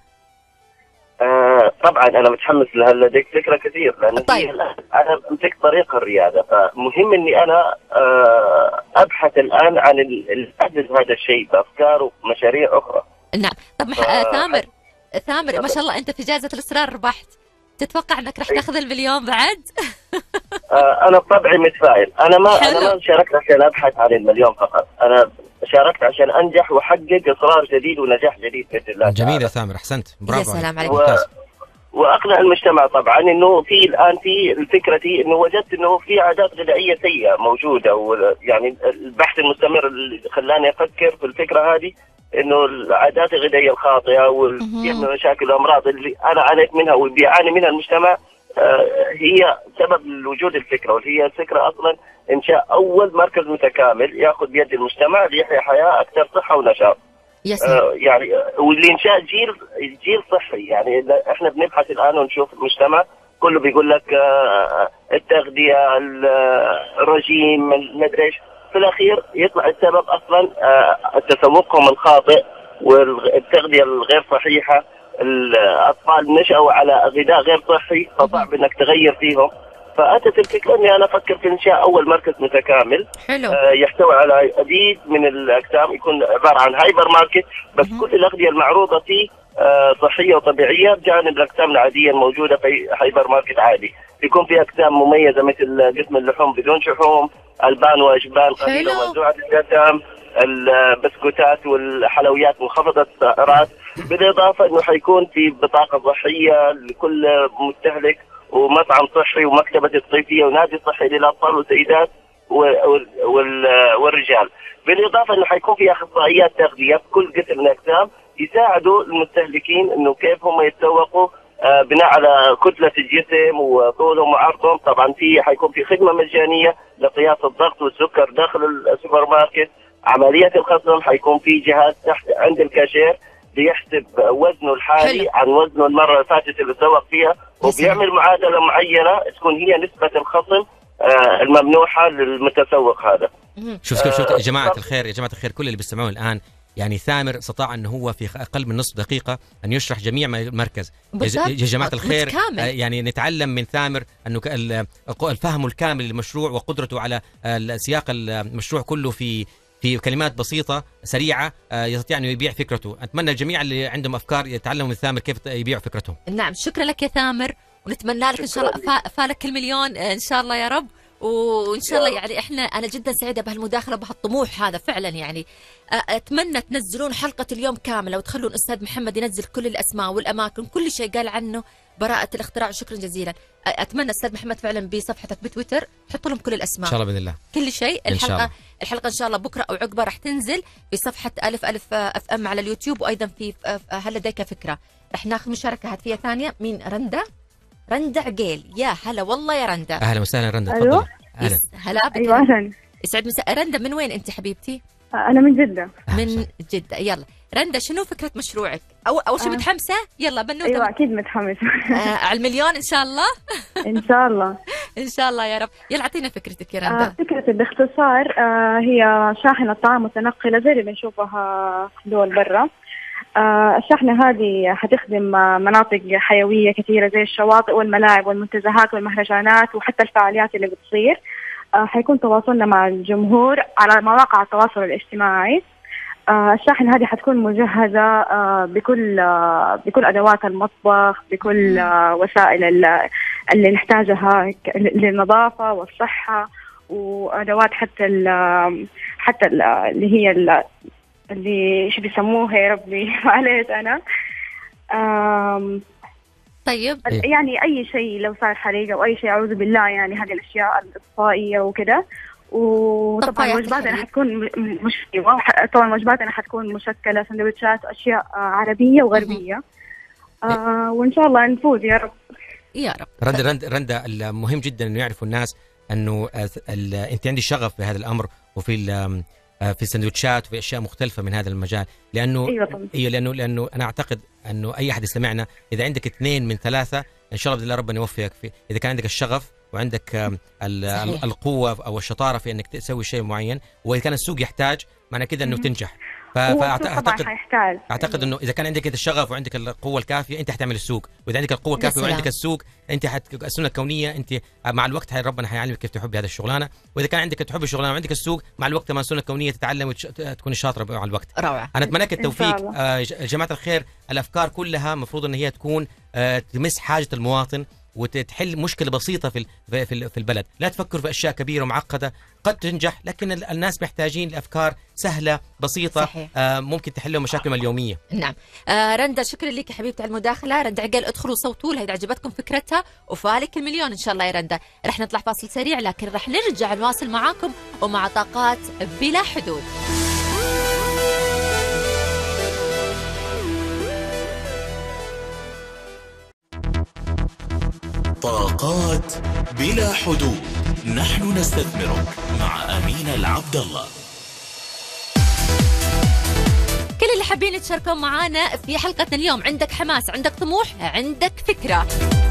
آه طبعا انا متحمس لهل لديك فكره كثير، لان طيب. انا امسك طريق الرياده، فمهم اني انا آه ابحث الان عن اللي يحدد هذا الشيء بافكار ومشاريع اخرى. نعم. طب ف... ثامر ثامر ما شاء الله انت في جائزه الاصرار ربحت، تتوقع انك راح تاخذ المليون بعد؟ آه انا بطبعي متفائل. انا ما حلو. انا ما شاركت عشان ابحث عن المليون فقط، انا شاركت عشان انجح واحقق اصرار جديد ونجاح جديد باذن الله. جميل يا ثامر، احسنت، يا برافو سلام عليك. عليك. و... واقنع المجتمع طبعا انه في الان في الفكره انه وجدت انه في عادات غذائيه سيئه موجوده، ويعني البحث المستمر اللي خلاني افكر في الفكره هذه انه العادات الغذائيه الخاطئه وبيعمل مشاكل وامراض اللي انا عانيت منها وبيعاني منها المجتمع هي سبب لوجود الفكره، واللي هي الفكره اصلا انشاء اول مركز متكامل ياخذ بيد المجتمع ليحيا حياه اكثر صحه ونشاط. آه يعني والانشاء جيل جيل صحي. يعني احنا بنبحث الان ونشوف المجتمع كله بيقول لك آه التغذيه، الرجيم، ما ادري ايش، في الاخير يطلع السبب اصلا آه تسوقهم الخاطئ والتغذيه الغير صحيحه. الاطفال نشأوا على غذاء غير صحي فصعب انك تغير فيهم. فاتت الفكره اني انا افكر في انشاء اول مركز متكامل حلو. آه يحتوي على عديد من الاقسام، يكون عباره عن هايبر ماركت بس مم. كل الاغذيه المعروضه فيه آه صحيه وطبيعيه بجانب الاقسام العاديه الموجوده في هايبر ماركت عادي. يكون في اقسام مميزه مثل قسم اللحوم بدون شحوم، البان واجبان قليله وموزوعه الدسم، البسكوتات والحلويات منخفضه السعرات، بالاضافه انه حيكون في بطاقه صحيه لكل مستهلك ومطعم صحي ومكتبه تصيفيه ونادي صحي للاطفال والسيدات والرجال. بالاضافه انه حيكون في اخصائيات تغذيه في كل قسم من الاقسام يساعدوا المستهلكين انه كيف هم يتسوقوا آه بناء على كتله الجسم وطولهم وعرضهم. طبعا في حيكون في خدمه مجانيه لقياس الضغط والسكر داخل السوبر ماركت. عمليه الخصم حيكون في جهاز تحت عند الكاشير بيحسب وزنه الحالي حلو. عن وزنه المره اللي فاتت اللي سوق فيها، وبيعمل معادله معينه تكون هي نسبه الخصم آه الممنوحه للمتسوق هذا. شوف شوف شوف يا جماعه الخير، يا جماعه الخير، كل اللي بيستمعون الان، يعني ثامر استطاع انه هو في اقل من نصف دقيقه ان يشرح جميع ما المركز. يا جماعه الخير متكامل. يعني نتعلم من ثامر انه الفهم الكامل للمشروع وقدرته على سياق المشروع كله في في كلمات بسيطة سريعة يستطيع أن يبيع فكرته. أتمنى الجميع اللي عندهم أفكار يتعلموا من ثامر كيف يبيعوا فكرتهم. نعم، شكرا لك يا ثامر، ونتمنى لك إن شاء الله فالك المليون إن شاء الله يا رب. وإن شاء الله يعني إحنا أنا جدا سعيدة بهالمداخلة بهالطموح هذا فعلا. يعني أتمنى تنزلون حلقة اليوم كاملة وتخلون أستاذ محمد ينزل كل الأسماء والأماكن كل شيء قال عنه براءة الاختراع. شكرا جزيلا. أتمنى أستاذ محمد فعلا بصفحتك بتويتر حط لهم كل الأسماء إن شاء الله بإذن الله كل شيء. الحلقة الحلقة إن شاء الله بكرة أو عقبة راح تنزل في صفحة ألف ألف أف أم على اليوتيوب، وأيضا في هل لديك فكرة. راح ناخذ مشاركة هاتفية ثانية. مين؟ رندا رندا عقيل. يا هلا والله يا رندا. أهلا وسهلا رندا، تفضلي. أهلا. هلا بك. أيوة أهلا. يسعد مساء. رندا من وين أنت حبيبتي؟ أنا من جدة. من جدة. يلا رندا، شنو فكرة مشروعك؟ أو أول شيء متحمسة؟ يلا بنوتة. أيوة أكيد متحمسة. آه على المليون إن شاء الله. إن شاء الله. إن شاء الله يا رب. يلا أعطينا فكرتك يا رندا. آه فكرتي باختصار آه هي شاحنة طعام متنقلة زي اللي بنشوفها في دول برا. آه الشاحنة هذه حتخدم مناطق حيوية كثيرة زي الشواطئ والملاعب والمنتزهات والمهرجانات وحتى الفعاليات اللي بتصير. آه حيكون تواصلنا مع الجمهور على مواقع التواصل الاجتماعي. آه الشاحنة هذه حتكون مجهزة آه بكل آه بكل أدوات المطبخ، بكل آه وسائل اللي نحتاجها للنظافة والصحة، وأدوات حتى ال حتى ال اللي هي ال اللي إيش بيسموها يا ربي معلش أنا طيب يعني أي شيء لو صار حريقة أو أي شيء أعوذ بالله، يعني هذه الأشياء الإطفائية وكده. وطبعا وجباتنا حتكون مش طبعا وجباتنا حتكون مشكلة سندوتشات وأشياء عربية وغربية. آه وإن شاء الله نفوز يا رب يا رب. رندا رندا رندا المهم جدا إنه يعرفوا الناس إنه أنت عندي شغف بهذا الأمر وفي في السندوتشات وفي أشياء مختلفة من هذا المجال، لأنه أيوة إيه لأنه لأنه أنا أعتقد إنه أي أحد يستمعنا إذا عندك اثنين من ثلاثة إن شاء الله بإذن الله ربنا يوفقك فيه. إذا كان عندك الشغف وعندك القوة أو الشطارة في أنك تسوي شيء معين، وإذا كان السوق يحتاج معنى كده إنه تنجح. فأعتقد أعتقد إنه إذا كان عندك الشغف وعندك القوة الكافية أنت حتعمل السوق، وإذا عندك القوة الكافية وعندك السوق أنت حت السنة الكونية أنت مع الوقت ربنا حيعلمك كيف تحب هذه الشغلانة. وإذا كان عندك تحب الشغلانة وعندك السوق مع الوقت ما السنة الكونية تتعلم وتكون شاطرة مع الوقت. روعة. أنا أتمنى لك التوفيق. آه جماعة الخير، الأفكار كلها مفروض إن هي تكون آه تمس حاجة المواطن وتحل مشكله بسيطه في ال- في ال- في البلد. لا تفكروا في اشياء كبيره ومعقده، قد تنجح لكن ال- الناس محتاجين لافكار سهله بسيطه. صحيح. آه ممكن تحل لهم مشاكلهم اليوميه. نعم. آه رندا شكرا لك يا حبيبتي على المداخله. رندا عقل ادخلوا صوتوا لها اذا عجبتكم فكرتها وفالك المليون ان شاء الله يا رندا. رح نطلع فاصل سريع لكن رح نرجع نواصل معاكم ومع طاقات بلا حدود. طاقات بلا حدود، نحن نستثمرك مع أمين العبد الله. كل اللي حابين تشاركون معانا في حلقتنا اليوم، عندك حماس، عندك طموح، عندك فكرة،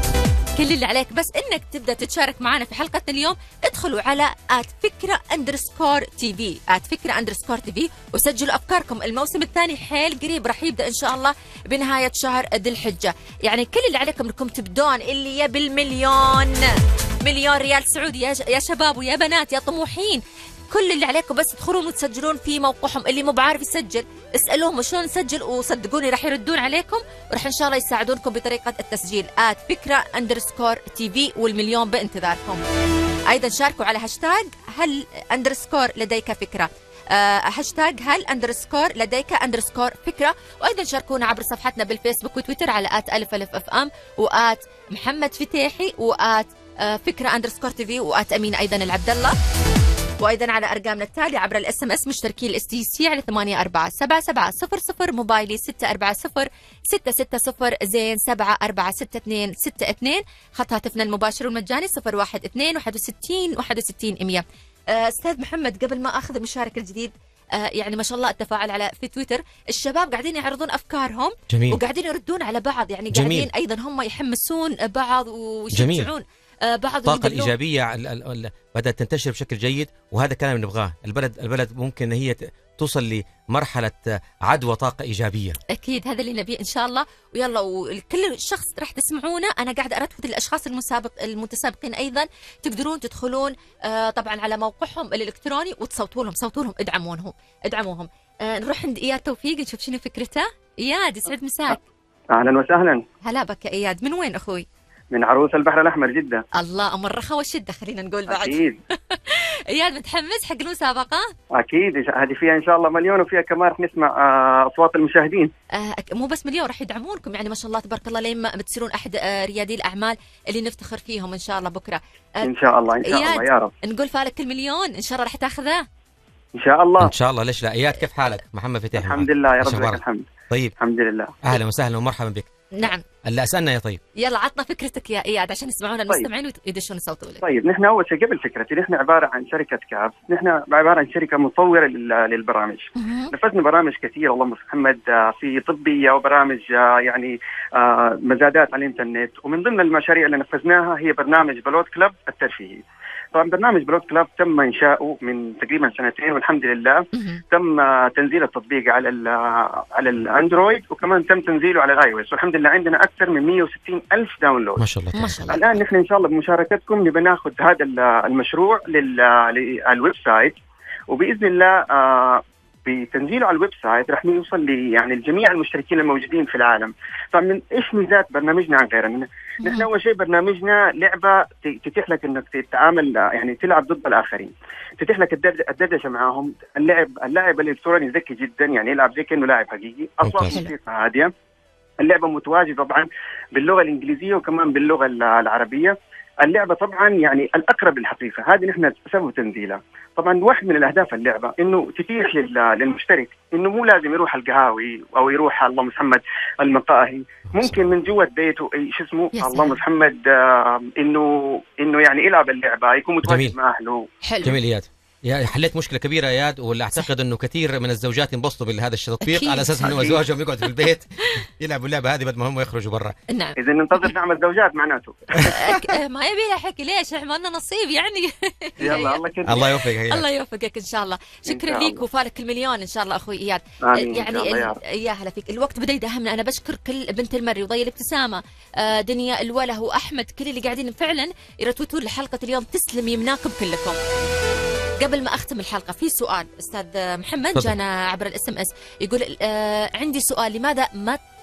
كل اللي عليك بس انك تبدا تتشارك معنا في حلقتنا اليوم. ادخلوا على آت فكرة اندرسكور تي في آت فكرة اندرسكور تي في وسجلوا افكاركم. الموسم الثاني حيل قريب راح يبدا ان شاء الله بنهايه شهر ذي الحجه. يعني كل اللي عليكم انكم تبدون اللي يبي المليون، مليون ريال سعودي يا يا شباب ويا بنات يا طموحين. كل اللي عليكم بس تدخلون وتسجلون في موقعهم. اللي مو بعارف يسجل اسالوهم شلون نسجل وصدقوني راح يردون عليكم وراح ان شاء الله يساعدونكم بطريقه التسجيل. آت فكره اندرسكور تي في والمليون بانتظاركم. ايضا شاركوا على هاشتاج هل اندرسكور لديك فكره، آه هاشتاج هل اندرسكور لديك اندرسكور فكره. وايضا شاركونا عبر صفحتنا بالفيسبوك وتويتر على آت الف الف اف ام وآت محمد فتيحي وآت آه فكره اندرسكور تي في وآت امين ايضا العبد الله. وايضا على ارقامنا التاليه عبر الاس ام اس مشتركين الاس تي سي على ثمانية أربعة سبعة سبعة صفر صفر، موبايلي ستة أربعة صفر ستة ستة صفر زين سبعة أربعة ستة اثنين ستة اثنين، خط هاتفنا المباشر والمجاني صفر واحد اثنين واحد وستين واحد وستين مية. استاذ محمد قبل ما اخذ المشارك الجديد، آه يعني ما شاء الله التفاعل على في تويتر، الشباب قاعدين يعرضون افكارهم جميل. وقاعدين يردون على بعض، يعني جميل. قاعدين ايضا هم يحمسون بعض ويشجعون بعض. الطاقة الإيجابية ال- ال- ال- بدأت تنتشر بشكل جيد، وهذا كلام نبغاه. البلد البلد ممكن هي ت- توصل لمرحلة عدوى طاقة إيجابية. أكيد هذا اللي نبيه إن شاء الله. ويلا وكل شخص راح تسمعونه أنا قاعدة أرتب الأشخاص المسابق المتسابقين أيضا تقدرون تدخلون آه طبعا على موقعهم الإلكتروني وتصوتوا لهم، صوتوا لهم، ادعمونهم ادعموهم. آه نروح عند إياد توفيق نشوف شنو فكرته. إياد يسعد مساك. اهلا وسهلا. هلا بك يا إياد، من وين أخوي؟ من عروس البحر الاحمر جده. الله أمر الرخاء والشدة خلينا نقول بعد. اكيد. إياد متحمس حق المسابقة؟ اكيد هذه فيها ان شاء الله مليون، وفيها كمان رح نسمع آه، اصوات المشاهدين. آه مو بس مليون، راح يدعمونكم يعني ما شاء الله تبارك الله لين ما بتصيرون احد آه ريادي الاعمال اللي نفتخر فيهم ان شاء الله بكره. آه ان شاء الله ان شاء الله يا رب. نقول فالك المليون ان شاء الله راح تاخذه ان شاء الله إن شاء الله. ليش لا؟ إياد كيف حالك؟ محمد فتيحي. الحمد لله يا إيش رب لك أخبارك؟ الحمد. طيب الحمد لله. أهلا وسهلا ومرحبا بك. نعم. اللي أسألنا يا طيب. يلا عطنا فكرتك يا اياد عشان يسمعونا المستمعين ويدشون يصوتوا لك. طيب نحن اول شيء قبل فكرتي نحن عباره عن شركه كاب، نحن عباره عن شركه مطوره لل- للبرامج. نفذنا برامج كثيره اللهم صل محمد، آه، في طبيه وبرامج آه، يعني آه، مزادات على الانترنت، ومن ضمن المشاريع اللي نفذناها هي برنامج بلوت كلاب الترفيهي. طبعا برنامج بلوت كلاب تم انشاؤه من تقريبا سنتين والحمد لله. تم آه، تنزيل التطبيق على ال- آه، على الاندرويد، وكمان تم تنزيله على الاي او اس، والحمد لله عندنا اكثر من مئة وستين ألف داونلود. ما شاء الله. ما شاء الله. الآن نحن إن شاء الله بمشاركتكم نبي ناخذ هذا ال- المشروع لل- للويب سايت، وبإذن الله آه، بتنزيله على الويب سايت رح يوصل لي يعني لجميع المشتركين الموجودين في العالم. فمن إيش ميزات برنامجنا عن غيرنا؟ نحن أول شيء برنامجنا لعبة ت- تتيح لك إنك تتعامل يعني تلعب ضد الآخرين، تتيح لك الدرج- الدردشة معاهم. اللعب اللاعب الإلكتروني ذكي جدا، يعني يلعب زي كأنه لاعب حقيقي. أصوات ممتاز. موسيقى هادية. اللعبة متواجدة طبعا باللغة الإنجليزية وكمان باللغة العربية. اللعبة طبعا يعني الأقرب للحقيقة، هذه نحن سبب تنزيلها. طبعا واحد من الأهداف اللعبة إنه تتيح لل- للمشترك إنه مو لازم يروح القهاوي أو يروح اللهم محمد المقاهي، ممكن من جوة بيته أي شو اسمه يا سلام. اللهم محمد آه إنه إنه يعني يلعب اللعبة، يكون متواجد جميل. مع أهله. حلو. جميل إياد. يا حليت مشكلة كبيرة يا إياد، واللي أعتقد إنه كثير من الزوجات ينبسطوا بهذا التطبيق أكيد. على أساس إنه أكيد. زوجهم يقعدوا في البيت يلعبوا اللعبة هذه بدل ما هم يخرجوا برا. نعم. إذا ننتظر نعمل زوجات معناته. أك- آه، ما يبي لها حكي ليش احنا لنا نصيب يعني. يلا الله كريم. الله يوفقك يا إياد. الله يوفقك ان شاء الله. شكرا شاء ليك الله. وفالك المليون ان شاء الله اخوي اياد. آمين إن يعني شاء الله يا ال- رب. يا هلا فيك. الوقت بدا يداهمنا. انا بشكر كل بنت المري وضي الابتسامه، آه، دنيا الوله واحمد، كل اللي قاعدين فعلا يرتوتون لحلقه اليوم. تسلم يمناكم كلكم. قبل ما اختم الحلقه في سؤال استاذ محمد تفضل. جانا عبر الاس ام اس يقول آه عندي سؤال، لماذا ما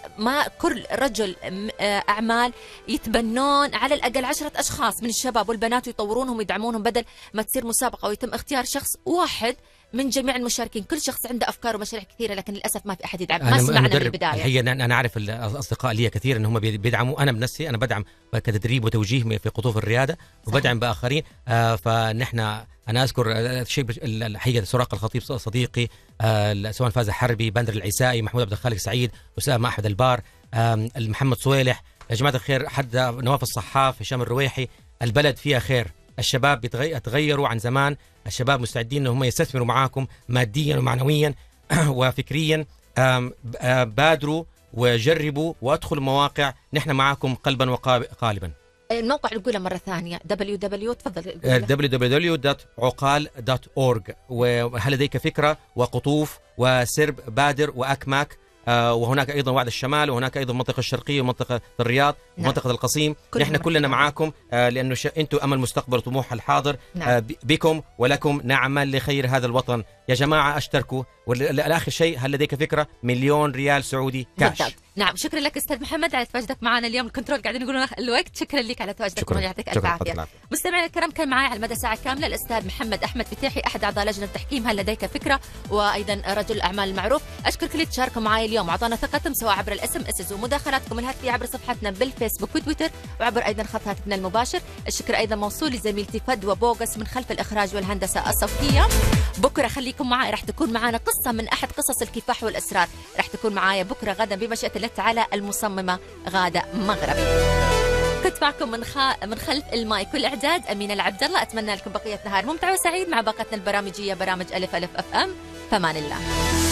ما كل رجل أعمال يتبنون على الأقل عشرة أشخاص من الشباب والبنات ويطورونهم ويدعمونهم، بدل ما تصير مسابقة ويتم اختيار شخص واحد من جميع المشاركين. كل شخص عنده أفكار ومشاريع كثيرة، لكن للأسف ما في أحد يدعم. ما سمعنا من البداية. الحقيقة أنا أعرف الأصدقاء لي كثير أنهم بيدعموا. أنا بنفسي أنا بدعم كتدريب وتوجيه في قطوف الريادة وبدعم بآخرين. آه فنحن أنا أذكر الشيء الحقيقة سراق الخطيب صديقي، آه سواء فاز حربي، بندر العيسائي، محمود عبد الخالق سعيد، أسامة أحمد البار، آه محمد صويلح، يا جماعة الخير، حتى نواف الصحاف، هشام الرويحي. البلد فيها خير، الشباب بيتغيروا عن زمان، الشباب مستعدين انهم يستثمروا معاكم ماديا ومعنويا وفكريا. بادروا وجربوا وادخلوا مواقع، نحن معاكم قلبا وقالبا. الموقع نقوله مرة ثانية دبليو دبليو تفضل دبليو دبليو دبليو دوت عقال دوت أورغ. وهل لديك فكرة؟ وقطوف وسرب بادر وأكماك، آه وهناك أيضا وعد الشمال، وهناك أيضا المنطقة الشرقية ومنطقة الرياض، نعم. ومنطقة القصيم. نحن كلنا معاكم، آه لأنه ش... أنتم أمل مستقبل وطموح الحاضر. نعم. آه بكم ولكم نعمل لخير هذا الوطن. يا جماعة اشتركوا. والآخر شيء، هل لديك فكرة؟ مليون ريال سعودي كاش. بالضبط. نعم، شكرا لك أستاذ محمد على تواجدك معنا اليوم. الكنترول قاعدين يقولون الوقت. شكرا لك على تواجدك، ويعطيك ألف عافية. مستمعينا الكرام، كان معي على مدى ساعة كاملة الأستاذ محمد أحمد فتيحي، أحد أعضاء لجنة التحكيم هل لديك فكرة، وأيضا رجل الأعمال المعروف. أشكر كل اللي تشاركوا معي اليوم وأعطانا ثقتهم، سواء عبر الاسم اس ومداخلاتكم الهاتفية عبر صفحتنا بالفيسبوك وتويتر، وعبر أيضا خط هاتفنا المباشر. الشكر أيضا موصول لزميلتي فدوى بوغس من خلف الإخراج والهندسة الصوتية. بكرة خليكم معي، راح تكون معنا قصة من أحد قصص الكفاح والإصرار، راح تكون معايا بكرة غدا بمشيئة الله تعالى المصممة غادة مغربي. كنت معكم من خ... من خلف المايك والإعداد أمينة العبد الله. أتمنى لكم بقية نهار ممتع وسعيد مع باقتنا البرامجية، برامج ألف ألف أف أم. فمان الله.